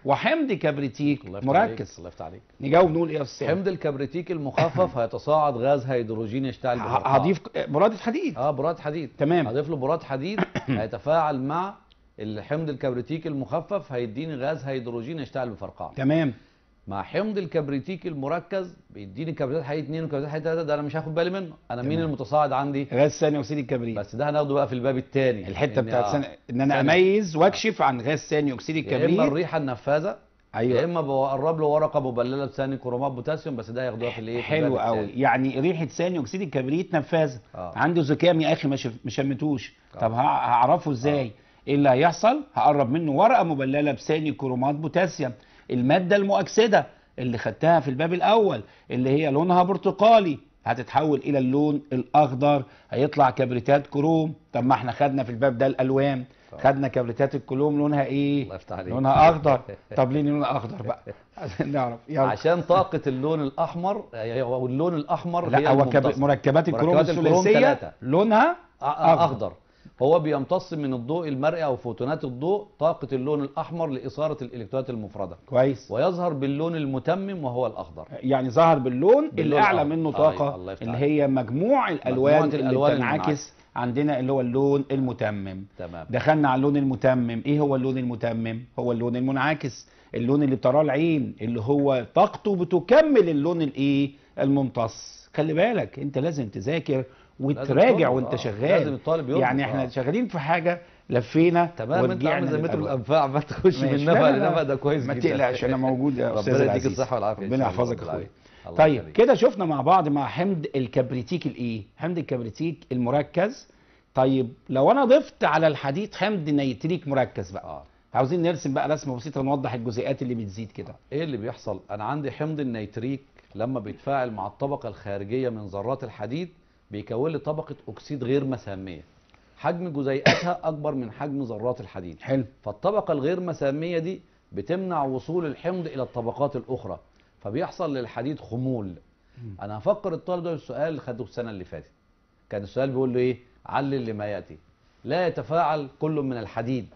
A: وحمض كبريتيك
B: الله يفتح عليك،
A: مركز.
B: الله يفتح عليك.
A: نجاوب نقول ايه يا استاذ؟
B: حمض الكبريتيك المخفف هيتصاعد غاز هيدروجين يشتعل بفرقعة.
A: هضيف برادة حديد.
B: اه براد حديد.
A: تمام.
B: هضيف له براد حديد هيتفاعل مع الحمض الكبريتيك المخفف هيديني غاز هيدروجين يشتعل بفرقعة.
A: تمام.
B: مع حمض الكبريتيك المركز بيديني كبريتات حديد اتنين وكبريتات حديد تلاتة، ده انا مش هاخد بالي منه. انا مين
A: تمام.
B: المتصاعد عندي؟
A: غاز ثاني اكسيد الكبريت.
B: بس ده هناخده بقى في الباب الثاني.
A: الحته
B: إن-
A: بتاعت
B: آه.
A: سنة ان انا
B: ثاني.
A: اميز واكشف عن غاز ثاني اكسيد
B: يا اما
A: الكبريت.
B: الريحه النفاذه،
A: ايوه.
B: يا اما بقرب له ورقه مبلله بثاني كرومات بوتاسيوم، بس ده هياخدوها في الايه؟ في
A: حلو
B: الباب
A: قوي.
B: التاني.
A: يعني ريحه ثاني اكسيد الكبريت نفاذه.
B: آه.
A: عنده زكام يا اخي ما شف- ما شمتوش.
B: آه.
A: طب ه- هعرفه ازاي؟ ايه اللي هيحصل؟ هقرب منه ورقه مبلله بثاني كرومات بوتاسيوم، الماده المؤكسده اللي خدتها في الباب الاول اللي هي لونها برتقالي هتتحول الى اللون الاخضر، هيطلع كبريتات كروم. طب ما احنا خدنا في الباب ده الالوان، خدنا كبريتات الكروم لونها ايه؟
B: الله يفتح عليك.
A: لونها اخضر. طب ليه لونها اخضر بقى؟ عشان نعرف. يلا.
B: عشان طاقه اللون الاحمر، او اللون الاحمر هي
A: لا هو كب...
B: الممتصة.
A: مركبات الكروم
B: مركبات الكروم
A: الثلاثيه
B: ثلاثة.
A: لونها
B: أخضر. اخضر. هو بيمتص من الضوء المرئي او فوتونات الضوء طاقه اللون الاحمر لاثاره الالكترونات المفرده،
A: كويس.
B: ويظهر باللون المتمم وهو الاخضر.
A: يعني ظهر باللون اللي
B: باللون
A: اعلى
B: الأخضر.
A: منه
B: آه،
A: طاقه
B: الله يفتح
A: اللي
B: عليك.
A: هي مجموع الالوان
B: مجموعة
A: اللي
B: الألوان
A: بتنعكس
B: المنعكسة.
A: عندنا اللي هو اللون المتمم.
B: تمام.
A: دخلنا على اللون المتمم. ايه هو اللون المتمم؟ هو اللون المنعكس، اللون اللي بتراه العين، اللي هو طاقته بتكمل اللون الايه الممتص. خلي بالك انت لازم تذاكر وتراجع
B: طالب،
A: وانت
B: آه.
A: شغال.
B: لازم الطالب يربط.
A: يعني احنا
B: آه.
A: شغالين في حاجه لفينا
B: تمام. انت عامل زي متر
A: للألوان.
B: الانفاع، ما تخش
A: ماشي.
B: من
A: لا،
B: نفق
A: لا، لا.
B: لنفق، ده كويس
A: ما
B: جدا.
A: تقلقش انا موجود يا استاذ
B: ربنا يديك
A: العزيز.
B: الصحه والعافيه. إن
A: ربنا
B: شاء الله
A: يحفظك
B: رب
A: يا اخويا.
B: العالمين. الله
A: طيب
B: يخليك.
A: كده شفنا مع بعض مع حمض الكبريتيك الايه؟ حمض الكبريتيك المركز. طيب لو انا ضفت على الحديد حمض نيتريك مركز بقى،
B: اه
A: عاوزين نرسم بقى رسمه بسيطه نوضح الجزيئات اللي بتزيد كده.
B: ايه اللي بيحصل؟ انا عندي حمض النيتريك لما بيتفاعل مع الطبقه الخارجيه من ذرات الحديد بيكون لي طبقه اكسيد غير مساميه، حجم جزيئاتها اكبر من حجم ذرات الحديد.
A: حلو.
B: فالطبقه الغير مساميه دي بتمنع وصول الحمض الى الطبقات الاخرى، فبيحصل للحديد خمول. انا هفكر الطالب ده بالسؤال اللي خدوه السنه اللي فاتت. كان السؤال بيقول له ايه؟ علل لما ياتي. لا يتفاعل كل من الحديد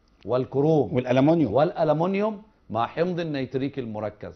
B: والكروم
A: والالومنيوم
B: والألمنيوم مع حمض النيتريك المركز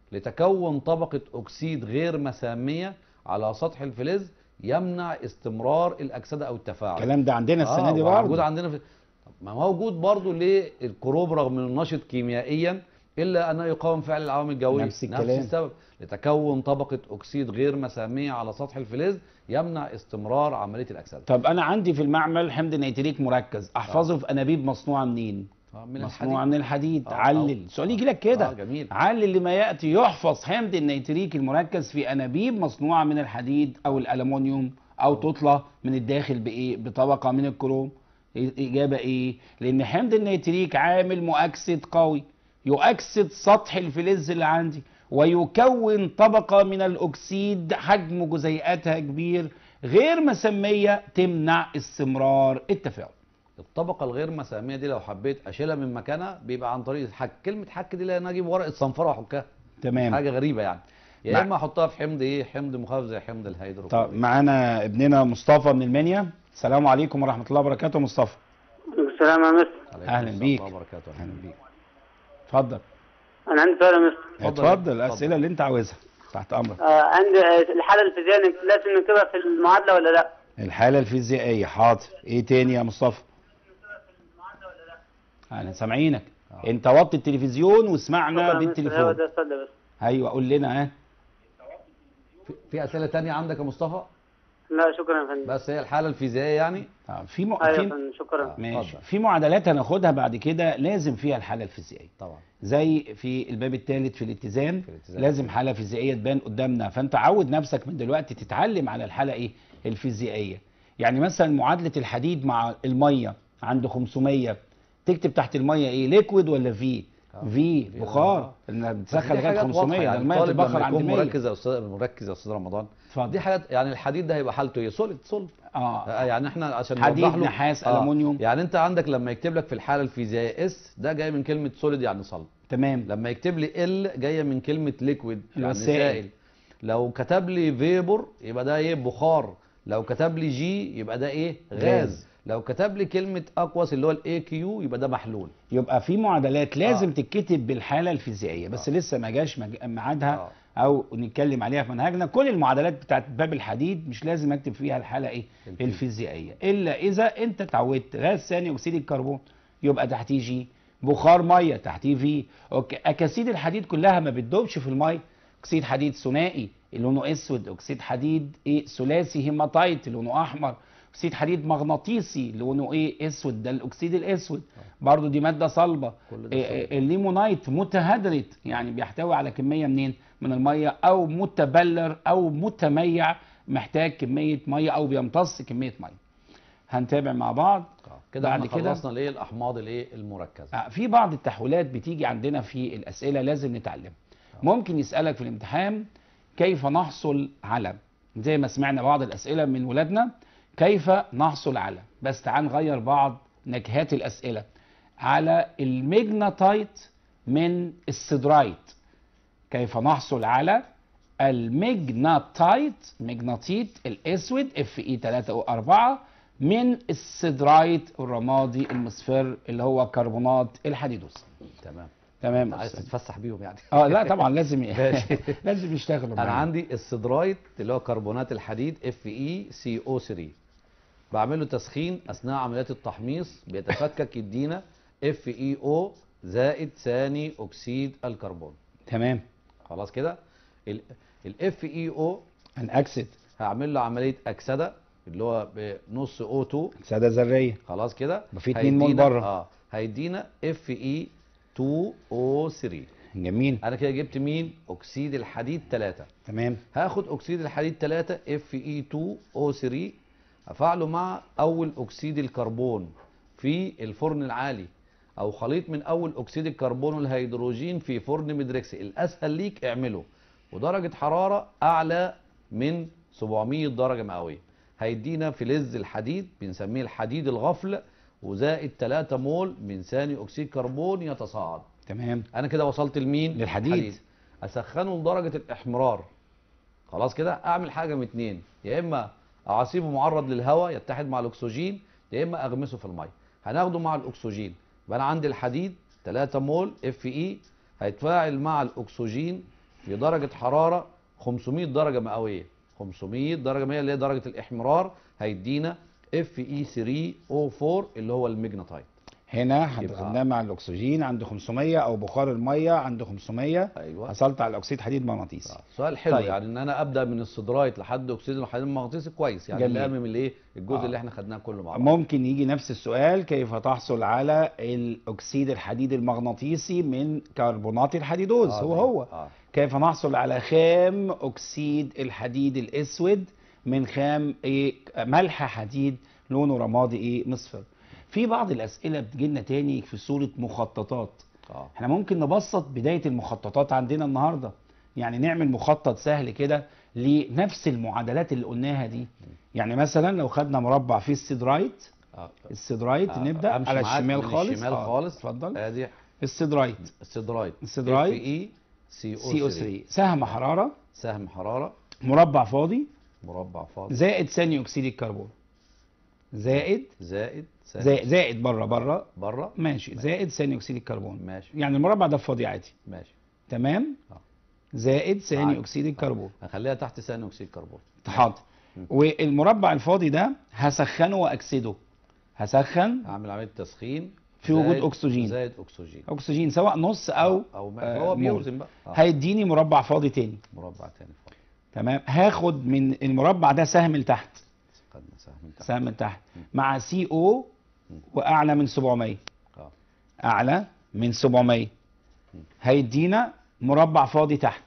B: لتكون طبقة أكسيد غير مسامية على سطح الفلز يمنع استمرار الأكسدة أو التفاعل.
A: الكلام ده عندنا السنه
B: آه
A: دي
B: موجود
A: برضه.
B: عندنا في... طب ما موجود برضه ليه الكروم رغم انه نشط كيميائيا الا انه يقاوم فعل العوامل الجويه؟
A: نفس
B: نفس
A: الكلام.
B: السبب، لتكون طبقة أكسيد غير مسامية على سطح الفلز يمنع استمرار عملية الأكسدة.
A: طب انا عندي في المعمل حمض نيتريك مركز، احفظه في انابيب مصنوعه منين؟
B: آه، من
A: مصنوعه
B: الحديد.
A: من الحديد.
B: آه،
A: علل.
B: أو-
A: سؤال يجي لك كده.
B: آه، جميل.
A: علل لما ياتي يحفظ حمض النيتريك المركز في انابيب مصنوعه من الحديد او الالومنيوم او تطلى من الداخل بايه؟ بطبقه من الكروم. الاجابه ايه؟ لان حمض النيتريك عامل مؤكسد قوي يؤكسد سطح الفلز اللي عندي ويكون طبقه من الاكسيد حجم جزيئاتها كبير غير مسميه تمنع استمرار التفاعل.
B: الطبقة الغير مسامية دي لو حبيت أشيلها من مكانها بيبقى عن طريق الحك. كلمة حك دي لا أجيب ورقة صنفرة وأحكها.
A: تمام.
B: حاجة غريبة يعني. يا
A: مع-
B: إما أحطها في حمض إيه؟ حمض مخفف زي حمض
A: طب
B: الهيدروكلوريك.
A: معانا ابننا مصطفى من المنيا. السلام عليكم ورحمه الله وبركاته مصطفى.
F: السلام يا مستر.
B: عليكم
A: أهلاً
B: السلام
A: بيك.
B: ورحمة الله وبركاته.
A: اهلا بيك. اتفضل.
F: انا عندي سؤال يا مستر.
B: اتفضل.
A: اتفضل الاسئله اللي انت عاوزها تحت امرك.
F: آه عندي آه، الحاله الفيزيائيه لازم نكتبها في المعادله ولا لا؟
A: الحاله الفيزيائيه حاضر. ايه تاني يا مصطفى؟ اهلا سامعينك. انت وطي التلفزيون واسمعنا
F: شكراً يا مستر.
A: بالتليفون.
F: هو ده السؤال ده بس.
A: ايوه قول لنا. ها
B: في- في أسئلة تانية عندك يا مصطفى؟
F: لا شكرا يا فندم.
B: بس هي الحالة الفيزيائية يعني؟
A: آه، في م...
F: ايوه يا
A: في
F: فندم شكرا.
B: آه.
A: ماشي.
B: اتفضل.
A: في معادلات هناخدها بعد كده لازم فيها الحاله الفيزيائيه.
B: طبعا.
A: زي في الباب الثالث في الاتزان,
B: في الاتزان.
A: لازم حاله فيزيائيه تبان قدامنا. فانت عود نفسك من دلوقتي تتعلم على الحاله ايه الفيزيائيه. يعني مثلا معادله الحديد مع الميه عند خمسمية تكتب تحت الميه ايه؟ ليكويد ولا في؟
B: آه.
A: في
B: في-
A: بخار.
B: آه.
A: انها
B: بس
A: بتسخن
B: دي
A: لغايه
B: حاجات واضحة،
A: خمسمية. ده
B: يعني
A: الميه
B: الطالب
A: تتبخر
B: لما
A: عند
B: يكون
A: مية.
B: مركز يا استاذ مركز يا استاذ رمضان.
A: اتفضل.
B: دي حاجات يعني الحديد ده هيبقى حالته ايه؟ سوليد صلب.
A: اه
B: آه، يعني احنا عشان
A: حديد،
B: نوضح له
A: نحاس، ألمونيوم.
B: يعني انت عندك لما يكتب لك في الحاله الفيزيائيه اس ده جاي من كلمه سوليد يعني صلب.
A: تمام.
B: لما يكتب لي ال جايه من كلمه ليكويد
A: اللي هو
B: يعني
A: السائل.
B: سائل. لو كتب لي فيبر يبقى ده ايه؟ بخار. لو كتب لي جي يبقى ده ايه؟ غاز.
A: غاز.
B: لو كتب لي كلمه اقوس اللي هو الاي كيو يبقى ده محلول.
A: يبقى في معادلات لازم
B: آه.
A: تتكتب بالحاله الفيزيائيه، بس
B: آه.
A: لسه ما جاش مج- ميعادها
B: آه.
A: او نتكلم عليها في منهجنا. كل المعادلات بتاعت باب الحديد مش لازم اكتب فيها الحاله ايه
B: الفيزياء.
A: الفيزيائيه، الا اذا انت اتعودت. غاز ثاني اكسيد الكربون يبقى تحتيه جي، بخار ميه تحتيه في. اوكي، اكاسيد الحديد كلها ما بتدوبش في الميه. اكسيد حديد ثنائي لونه اسود، اكسيد حديد ايه ثلاثي هيماتايت لونه احمر، اكسيد حديد مغناطيسي لونه ايه اسود، ده الاكسيد الاسود برضو دي ماده صلبه.
B: كل ده
A: إيه
B: صلب.
A: إيه الليمونايت متهدرت، يعني بيحتوي على كميه منين من الميه، او متبلر او متميع محتاج كميه ميه او بيمتص كميه ميه. هنتابع مع بعض.
B: آه. كده
A: بعد
B: احنا
A: كده
B: خلصنا الايه الاحماض الايه المركزه.
A: آه، في بعض التحويلات بتيجي عندنا في الاسئله لازم نتعلمها. ممكن يسالك في الامتحان كيف نحصل على، زي ما سمعنا بعض الاسئله من ولادنا، كيف نحصل على، بس تعال نغير بعض نكهات الاسئله، على المجناطيت من السيدرايت. كيف نحصل على المجناطيت، مجناطيت الاسود اف اي ثلاثة او أربعة من السيدرايت الرمادي المصفر اللي هو كربونات الحديدوس.
B: تمام.
A: تمام
B: انت
A: يا
B: عايز
A: أستاذ.
B: تتفسح بيهم يعني.
A: اه لا طبعا لازم
B: ماشي.
A: لازم يشتغلوا
B: انا
A: معانا.
B: عندي السيدرايت اللي هو كربونات الحديد اف اي سي او ثلاثة، بعمل له تسخين اثناء عمليات التحميص بيتفكك يدينا اف اي او زائد ثاني اكسيد الكربون.
A: تمام.
B: خلاص كده. الاف اي او
A: هنأكسد
B: هعمل له عمليه اكسده اللي هو بنص او اتنين.
A: اكسده ذريه.
B: خلاص كده.
A: يبقى في اتنين مول
B: هيدينا-
A: بره.
B: اه هيدينا اف اي اتنين او ثلاثة.
A: جميل.
B: انا كده جبت مين؟ اكسيد الحديد ثلاثة.
A: تمام.
B: هاخد اكسيد الحديد ثلاثة اف اي اتنين او ثلاثة افعله مع اول اكسيد الكربون في الفرن العالي، او خليط من اول اكسيد الكربون والهيدروجين في فرن مدركسي. الاسهل ليك اعمله ودرجه حراره اعلى من سبعمية درجه مئويه. هيدينا فلز الحديد بنسميه الحديد الغفل وزائد ثلاثة مول من ثاني اكسيد كربون يتصاعد.
A: تمام.
B: انا كده وصلت لمين؟
A: للحديد.
B: حديد. اسخنه لدرجه الاحمرار. خلاص كده. اعمل حاجه من اتنين، يا اما اعصيبه معرض للهواء يتحد مع الاكسجين، يا اما اغمسه في الميه. هناخده مع الاكسجين. يبقى انا عندي الحديد ثلاثة مول اف اي هيتفاعل مع الاكسجين في درجه حراره خمسمية درجه مئويه. خمسمية درجه مئويه اللي هي درجه الاحمرار، هيدينا اف اي ثلاثة او أربعة اللي هو المجناطيت.
A: هنا
B: يبقى-
A: هتغناه مع الاكسجين عند خمسمية، او بخار الميه عند خمسمية.
B: ايوه.
A: حصلت على اكسيد حديد مغناطيسي.
B: سؤال حلو.
A: طيب.
B: يعني ان انا ابدا من السيدرايت لحد اكسيد الحديد المغناطيسي كويس، يعني
A: جميل.
B: لامم الايه الجزء
A: آه.
B: اللي احنا خدناه كله مع بعض.
A: ممكن يجي نفس السؤال، كيف تحصل على الاكسيد الحديد المغناطيسي من كربونات الحديدوز.
B: آه
A: هو
B: دي.
A: هو
B: آه.
A: كيف نحصل على خام اكسيد الحديد الاسود من خام ايه ملح حديد لونه رمادي ايه مصفر. في بعض الاسئله بتجي لنا تاني في صوره مخططات.
B: اه
A: احنا ممكن نبسط بدايه المخططات عندنا النهارده، يعني نعمل مخطط سهل كده لنفس المعادلات اللي قلناها دي. يعني مثلا لو خدنا مربع فيه السيدرايت،
B: اه
A: السيدرايت
B: آه.
A: نبدا
B: أمشي
A: على
B: معاك
A: الشمال
B: من
A: خالص.
B: الشمال
A: آه،
B: خالص.
A: اتفضل.
B: ادي
A: السيدرايت
B: السيدرايت
A: السيدرايت
B: اف اي سي
A: سي او
B: او ثلاثة.
A: ثلاثة سهم حراره،
B: سهم حراره،
A: مربع فاضي،
B: مربع فاضي،
A: زائد ثاني اكسيد الكربون، زائد
B: زائد ثاني
A: زائد, زائد بره بره
B: بره.
A: ماشي، زائد ثاني اكسيد الكربون.
B: ماشي
A: يعني المربع ده فاضي عادي.
B: ماشي.
A: تمام.
B: آه.
A: زائد ثاني
B: عادي.
A: اكسيد الكربون.
B: هنخليها تحت ثاني اكسيد الكربون.
A: حاضر. والمربع الفاضي ده هسخنه واكسده. هسخن
B: هعمل عمليه تسخين
A: في وجود
B: زائد-
A: أكسجين.
B: زائد اكسجين
A: اكسجين سواء نص او
B: او ما
A: آه،
B: هو
A: مول.
B: بيوزن بقى. آه.
A: هيديني مربع فاضي تاني.
B: مربع تاني فاضي.
A: تمام. هاخد من المربع ده سهم لتحت،
B: خدنا سهم من تحت.
A: سهم لتحت مع سي او واعلى من سبعمية،
B: اه
A: اعلى من سبعمية هيدينا مربع فاضي تحت.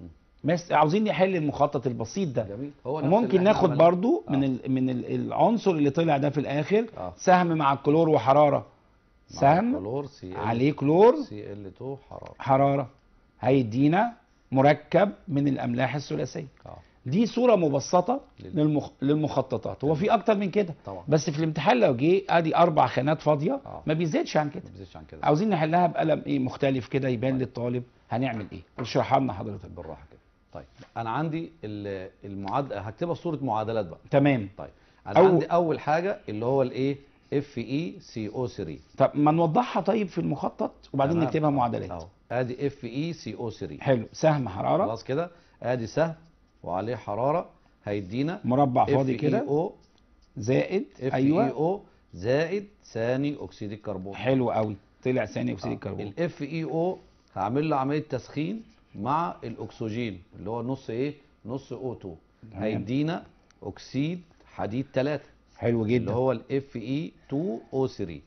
A: بس عاوزين نحل المخطط البسيط ده.
B: جميل. هو نفس
A: وممكن
B: اللي احنا
A: ناخد
B: عملناه.
A: برضو
B: آه.
A: من ال من ال العنصر اللي طلع ده في الاخر
B: آه.
A: سهم مع الكلور وحراره.
B: مع
A: سهم
B: كلور سي ال
A: عليه كلور
B: سي ال اتنين حراره.
A: حراره هيدينا مركب من الاملاح الثلاثيه.
B: اه
A: دي صوره مبسطه
B: لل-
A: للمخ... للمخططات. هو في اكتر من كده
B: طبعا.
A: بس في الامتحان لو جه ادي اربع خانات فاضيه
B: آه.
A: ما بيزيدش عن كده.
B: ما بيزيدش عن كده.
A: عاوزين نحلها بقلم ايه مختلف كده يبان للطالب هنعمل ايه. اشرحها لنا حضرتك.
B: بالراحه كده. طيب انا عندي ال- المعادله هكتبها في صوره معادلات بقى.
A: تمام.
B: طيب انا
A: أو-
B: عندي اول حاجه اللي هو الايه اف اي سي او ثلاثة.
A: طب ما نوضحها طيب في المخطط وبعدين
B: تمام.
A: نكتبها
B: أهو.
A: معادلات.
B: اهو ادي اف اي سي او ثلاثة.
A: حلو، سهم حراره،
B: خلاص كده، ادي سهم وعليه حراره هيدينا
A: مربع فاضي
B: اف اي
A: كده
B: او
A: زائد
B: اف اي
A: ايوه
B: او زائد ثاني اكسيد الكربون.
A: حلو قوي، طلع ثاني اكسيد الكربون.
B: الاف اي او هعمل له عمليه تسخين مع الاكسجين اللي هو نص ايه نص او اتنين،
A: تمام.
B: هيدينا اكسيد حديد ثلاثة
A: حلو جدا.
B: اللي هو الاف اي اتنين او ثلاثة.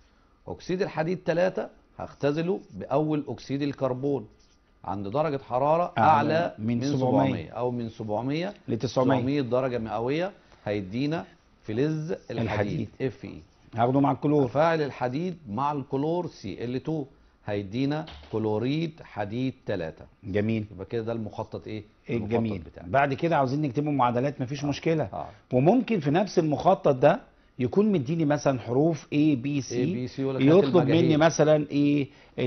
B: اكسيد الحديد ثلاثة هختزله باول اكسيد الكربون عند درجه حراره
A: أعلى
B: اعلى
A: من
B: من
A: سبعمية.
B: سبعمية او من سبعمية
A: ل تسعمية
B: درجه مئويه، هيدينا فلز الحديد
A: الحديد.
B: اف اي.
A: هاخده مع الكلور.
B: تفاعل الحديد مع الكلور سي ال اتنين هيدينا كلوريد حديد ثلاثة.
A: جميل.
B: يبقى كده ده المخطط ايه
A: ايه
B: المخطط
A: الجميل.
B: بتاعنا.
A: بعد كده عاوزين نكتبه معادلات، مفيش مشكله.
B: آه.
A: وممكن في نفس المخطط ده يكون مديني مثلا حروف A B C,
B: A B C ولا كانت
A: يطلب
B: المجاهيل.
A: مني مثلا ايه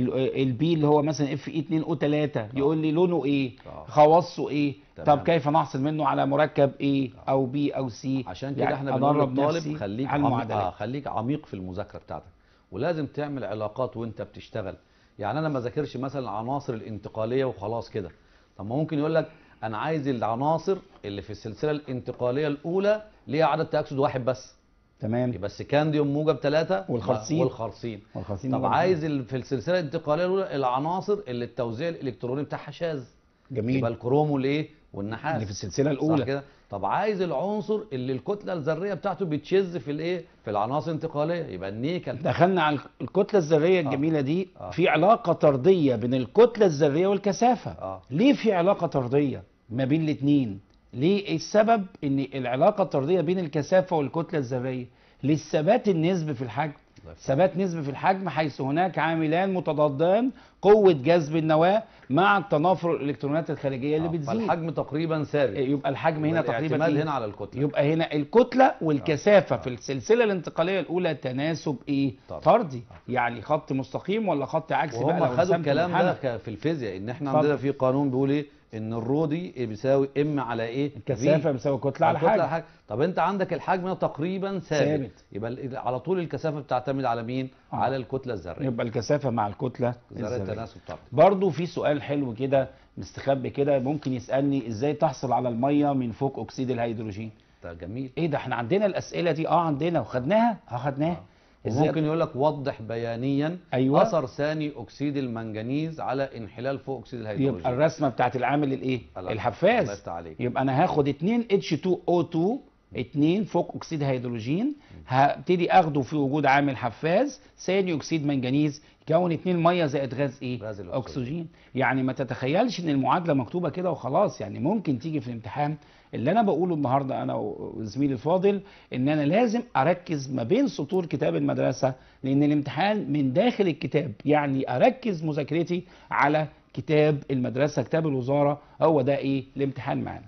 A: البي اللي هو مثلا اف اي اتنين او تلاتة، يقول لي لونه ايه،
B: آه.
A: خواصه ايه.
B: تمام.
A: طب كيف نحصل منه على مركب ايه او بي او سي؟
B: عشان كده احنا بنقول
A: أدرب
B: للطالب
A: نفسي
B: خليك
A: على
B: عميق
A: المعادلات.
B: آه خليك عميق في المذاكره بتاعتك، ولازم تعمل علاقات وانت بتشتغل. يعني انا ما ذاكرش مثلا العناصر الانتقاليه وخلاص كده. طب ما ممكن يقول لك انا عايز العناصر اللي في السلسله الانتقاليه الاولى ليها عدد تاكسد واحد بس،
A: تمام.
B: يبقى السكانديوم موجب ثلاثة
A: والخرسين.
B: والخرسين.
A: والخرسين
B: طب
A: موجب
B: عايز ال- في السلسله الانتقاليه الاولى العناصر اللي التوزيع الالكتروني بتاعها شاذ،
A: جميل.
B: يبقى الكروم والايه والنحاس
A: اللي في السلسله
B: صح
A: الاولى.
B: كده. طب عايز العنصر اللي الكتله الذريه بتاعته بتشذ في الايه في العناصر الانتقاليه، يبقى النيكل.
A: دخلنا على الكتله الذريه الجميله دي.
B: آه.
A: في علاقه طرديه بين الكتله الذريه والكثافه.
B: آه.
A: ليه في علاقه طرديه ما بين الاثنين؟ ليه السبب ان العلاقه الطرديه بين الكثافه والكتله الذريه؟ للثبات النسبي في الحجم. ثبات نسبي في الحجم حيث هناك عاملان متضادان، قوه جذب النواه مع التنافر الالكترونات الخارجيه اللي
B: آه.
A: بتزيد.
B: فالحجم تقريبا ثابت.
A: يبقى الحجم هنا
B: يبقى
A: تقريبا
B: الاعتماد
A: إيه؟
B: هنا على الكتله.
A: يبقى هنا الكتله والكثافه في السلسله الانتقاليه الاولى تناسب ايه؟
B: طبعا.
A: طردي. يعني خط مستقيم ولا خط عكسي بقى
B: وهم
A: لو
B: خدوا
A: رسمت
B: الكلام ده
A: منحنى.
B: ك- في الفيزياء ان احنا
A: اتفضل.
B: عندنا في قانون بيقول ايه ان الرو دي بيساوي ام على ايه
A: الكثافه
B: في.
A: بتساوي كتله على
B: الكتلة
A: حاجه.
B: حاجة. طب انت عندك الحجم ده تقريبا ثابت,
A: ثابت.
B: يبقى ال- على طول الكثافه بتعتمد على مين؟
A: آه.
B: على الكتله الذريه.
A: يبقى الكثافه مع الكتله
B: ذريه
A: الذريه.
B: التناسب طردي.
A: برضو في سؤال حلو كده مستخبي كده، ممكن يسالني ازاي تحصل على الميه من فوق اكسيد الهيدروجين؟
B: ده جميل.
A: ايه ده، احنا عندنا الاسئله دي؟ اه عندنا وخدناها. اه خدناها.
B: ممكن يقول لك وضح بيانيا
A: أيوة.
B: اثر ثاني اكسيد المنجنيز على انحلال فوق اكسيد الهيدروجين.
A: يبقى الرسمه بتاعت العامل الايه؟
B: الله-
A: الحفاز.
B: الله يفتح عليك.
A: يبقى انا هاخد اتنين اتش اتنين او اتنين اتنين فوق اكسيد هيدروجين، هبتدي اخده في وجود عامل حفاز ثاني اكسيد منجنيز يكون اتنين ميه زائد غاز ايه؟
B: غاز الأكسجين.
A: اكسجين. يعني ما تتخيلش ان المعادله مكتوبه كده وخلاص، يعني ممكن تيجي في الامتحان. اللي انا بقوله النهارده انا وزميلي الفاضل ان انا لازم اركز ما بين سطور كتاب المدرسه، لان الامتحان من داخل الكتاب، يعني اركز مذاكرتي على كتاب المدرسه، كتاب الوزاره، هو ده ايه الامتحان معانا.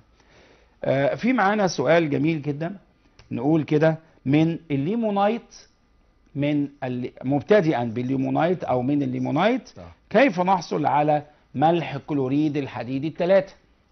A: آه في معانا سؤال جميل جدا، نقول كده من الليمونايت، من ال- مبتدئا بالليمونايت او من الليمونايت، كيف نحصل على ملح كلوريد الحديد الثلاثه؟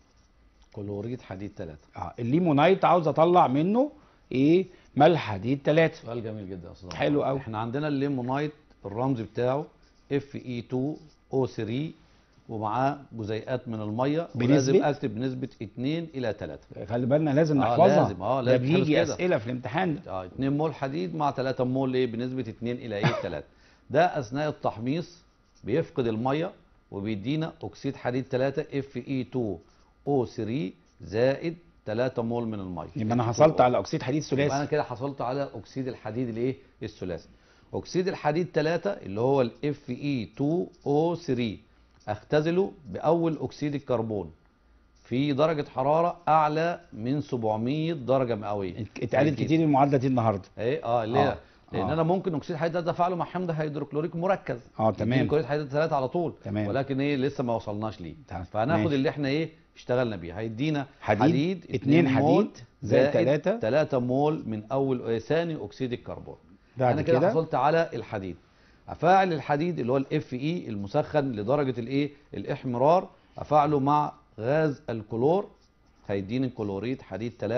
B: كلوريد حديد ثلاثة.
A: اه الليمونايت عاوز اطلع منه ايه؟ ملح حديد ثلاثة.
B: سؤال جميل جدا يا استاذ.
A: حلو قوي.
B: احنا عندنا الليمونايت الرمز بتاعه اف اي اتنين او ثلاثة ومعاه جزيئات من الميه، ولازم
A: بنسبة؟
B: اكتب بنسبه اتنين الى ثلاثة.
A: خلي بالنا لازم
B: آه،
A: نحفظها.
B: لازم، آه،
A: ده
B: لازم تحفظ
A: بيجي
B: كده.
A: اسئله في الامتحان ده.
B: اه اتنين مول حديد مع ثلاثة مول ايه بنسبه اتنين الى ايه ثلاثة. ده اثناء التحميص بيفقد الميه وبيدينا اكسيد حديد ثلاثة اف اي اتنين او ثلاثة زائد ثلاثة مول من الميه.
A: يبقى انا حصلت على اكسيد حديد
B: يبقى انا
A: ثلاثي.
B: كده حصلت على اكسيد الحديد الايه الثلاثي. اكسيد الحديد ثلاثة اللي هو الاف اي اتنين او ثلاثة اختزله باول اكسيد الكربون في درجه حراره اعلى من سبعمية درجه مئويه.
A: اتقالت كتير المعادله دي النهارده.
B: ايه اه ليه؟
A: آه.
B: لان
A: آه.
B: انا ممكن اكسيد الحديد ده تفاعله مع حمض هيدروكلوريك مركز.
A: اه تمام.
B: يديني كلوريد حديد ثلاثة على طول.
A: تمام.
B: ولكن ايه لسه ما وصلناش ليه.
A: تمام.
B: فهناخد
A: ماشي.
B: اللي احنا ايه اشتغلنا بيه، هيدينا
A: حديد،
B: حديد
A: اتنين
B: مول
A: حديد زائد تلاتة.
B: ثلاثة مول من اول آه، ثاني اكسيد الكربون.
A: بعد
B: انا كده
A: كده
B: حصلت على الحديد. افاعل الحديد اللي هو الاف اي المسخن لدرجه الايه الاحمرار، افاعله مع غاز الكلور هيديني كلوريد حديد ثلاثة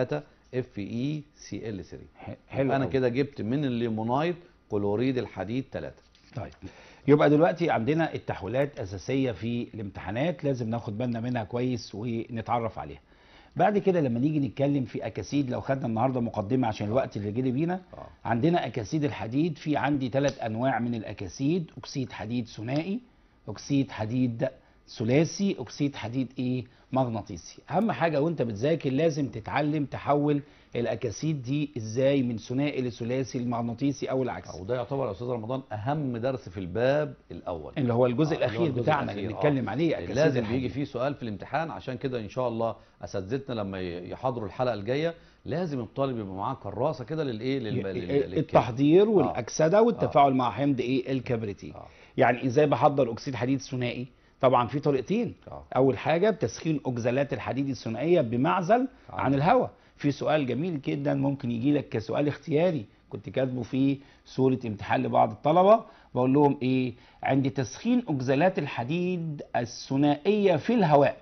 B: اف اي سي ال ثلاثة.
A: حلو
B: انا
A: أوي.
B: كده جبت من الليمونايد كلوريد الحديد ثلاثة.
A: طيب يبقى دلوقتي عندنا التحويلات اساسيه في الامتحانات لازم ناخد بالنا منها كويس ونتعرف عليها. بعد كده لما نيجي نتكلم في اكاسيد، لو خدنا النهارده مقدمه عشان الوقت اللي جري بينا،
B: آه.
A: عندنا اكاسيد الحديد. في عندي ثلاث انواع من الاكاسيد: اكسيد حديد ثنائي، اكسيد حديد ثلاثي، اكسيد حديد ايه مغناطيسي. اهم حاجه وانت بتذاكر لازم تتعلم تحول الاكاسيد دي ازاي من ثنائي لثلاثي لمغناطيسي او العكس،
B: وده يعتبر يا استاذ رمضان اهم درس في الباب الاول،
A: اللي هو الجزء
B: آه، اللي هو
A: الاخير
B: الجزء
A: بتاعنا
B: الأخير.
A: اللي
B: آه.
A: بنتكلم عليه اكاسيد
B: لازم
A: الحديد.
B: بيجي فيه سؤال في الامتحان. عشان كده ان شاء الله اساتذتنا لما يحضروا الحلقه الجايه لازم الطالب يبقى معاه كراسه كده للايه لل- لل- للكلمة.
A: التحضير والاكسده والتفاعل
B: آه.
A: مع حمض ايه الكبريتي.
B: آه.
A: يعني ازاي بحضر اكسيد حديد ثنائي؟ طبعا في طريقتين.
B: آه.
A: اول حاجه بتسخين اكزالات الحديد الثنائيه بمعزل
B: آه.
A: عن الهواء. في سؤال جميل جدا ممكن يجي لك كسؤال اختياري، كنت كاتبه في صوره امتحان لبعض الطلبه، بقول لهم ايه: عند تسخين اكزالات الحديد الثنائيه في الهواء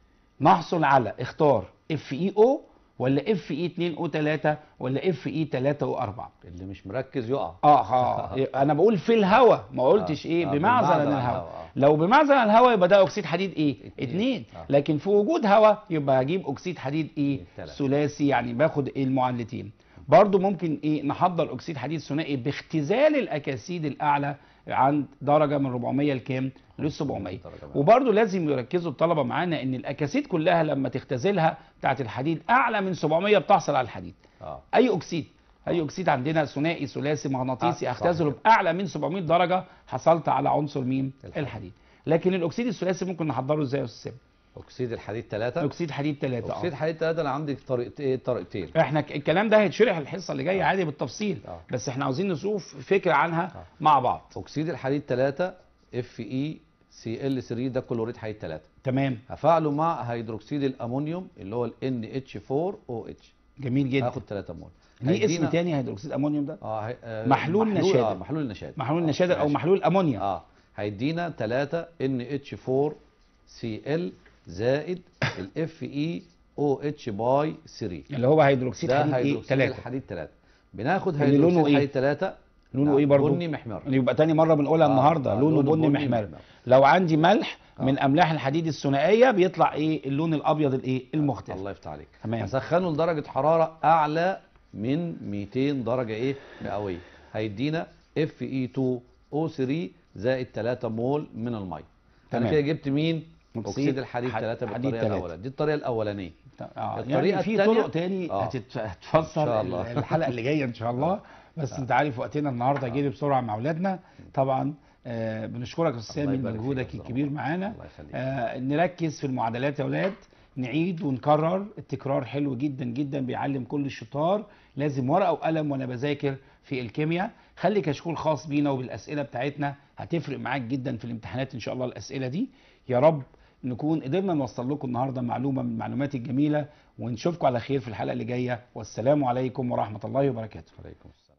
A: نحصل على، اختار اف اي او ولا اف اي اتنين او تلاتة ولا اف اي تلاتة او اربعة.
B: اللي مش مركز يقع.
A: اه اه انا بقول في الهواء، ما قلتش ايه
B: آه،
A: بمعزل
B: بمعزل
A: عن
B: عن
A: الهواء.
B: الهواء، آه.
A: لو بمعزل عن الهواء يبقى ده اكسيد حديد ايه
B: اتنين.
A: اتنين،
B: آه.
A: لكن في وجود هواء يبقى هجيب اكسيد حديد ايه
B: تلاتة.
A: ثلاثي، يعني باخد إيه المعادلتين. برضو ممكن ايه نحضر اكسيد حديد ثنائي باختزال الاكاسيد الاعلى عند درجه من أربعمية لكام ل سبعمية. وبرضو لازم يركزوا الطلبه معانا ان الاكاسيد كلها لما تختزلها بتاعت الحديد اعلى من سبعمية بتحصل على الحديد.
B: آه.
A: اي اكسيد اي اكسيد عندنا ثنائي ثلاثي مغناطيسي
B: آه،
A: اختزله
B: صح.
A: باعلى من سبعمية درجه حصلت على عنصر مين
B: الحديد.
A: الحديد. لكن الاكسيد الثلاثي ممكن نحضره ازاي يا استاذ؟
B: اكسيد الحديد ثلاثة.
A: اكسيد حديد ثلاثة.
B: اكسيد حديد ثلاثة انا عندي طريقتين طريقتين.
A: احنا ك- الكلام ده هيتشرح الحصه اللي جايه
B: آه.
A: عادي بالتفصيل،
B: آه.
A: بس احنا عاوزين نشوف فكره عنها
B: آه.
A: مع بعض.
B: اكسيد الحديد ثلاثة اف اي سي ال ثلاثة ده كلوريد حديد ثلاثة.
A: تمام،
B: هفعله مع هيدروكسيد الامونيوم اللي هو ال ان اتش أربعة او اتش.
A: جميل جدا.
B: هاخد ثلاثة مول.
A: ليه اسم
B: هيدينا-
A: تاني هيدروكسيد امونيوم ده؟
B: اه, هي... آه
A: محلول
B: محلول
A: نشادر.
B: اه محلول نشادر.
A: محلول
B: آه،
A: نشادر او
B: ماشي.
A: محلول امونيا.
B: اه هيدينا ثلاثة ان اتش أربعة سي ال زائد الاف اي او اتش باي ثلاثة.
A: اللي هو هيدروكسيد
B: ده
A: حديد ايه
B: هيدروكسيد
A: ثلاثة.
B: الحديد ثلاثة. بناخد
A: اللي لونه
B: هيدروكسيد
A: إيه؟
B: حديد ثلاثة.
A: لونه ايه برضو؟
B: بني محمر.
A: يبقى تاني مره بنقولها
B: آه،
A: النهارده،
B: آه،
A: لونه
B: لونه
A: بني
B: بني
A: محمر.
B: محمر.
A: لو عندي ملح
B: آه.
A: من املاح الحديد الثنائيه بيطلع ايه اللون الابيض الايه المختلف.
B: الله يفتح عليك.
A: تمام.
B: هسخنه لدرجه حراره اعلى من مئتين درجه ايه مئويه. هيدينا اف اي اتنين او ثلاثة زائد ثلاثة مول من الميه.
A: تمام.
B: انا كده جبت مين؟
A: أكسيد
B: اكسيد الحديد
A: حد-
B: ثلاثة
A: حديد
B: بالطريقه
A: تلاتة.
B: الاولانيه. دي الطريقه الاولانيه.
A: آه.
B: الطريقة
A: يعني في
B: التانية-
A: طرق تاني
B: آه.
A: هتت- هتفسر
B: إن شاء الله.
A: الحلقه اللي جايه ان شاء الله، بس انت عارف وقتنا النهارده جري بسرعه مع اولادنا طبعا. آه بنشكرك يا استاذ
B: الله
A: سامي
B: يبارك فيك
A: لمجهودك
B: يا أستاذ
A: الكبير
B: رمضان.
A: معانا.
B: الله يخليك.
A: آه نركز في المعادلات يا اولاد، نعيد ونكرر. التكرار حلو جدا جدا بيعلم كل الشطار. لازم ورقه وقلم وانا بذاكر في الكيمياء. خلي كشكول خاص بينا وبالاسئله بتاعتنا، هتفرق معاك جدا في الامتحانات ان شاء الله الاسئله دي. يا رب نكون قدرنا نوصل لكم النهارده معلومه من المعلومات الجميله، ونشوفكم على خير في الحلقه اللي جايه. والسلام عليكم ورحمه الله وبركاته.
B: عليكم السلام.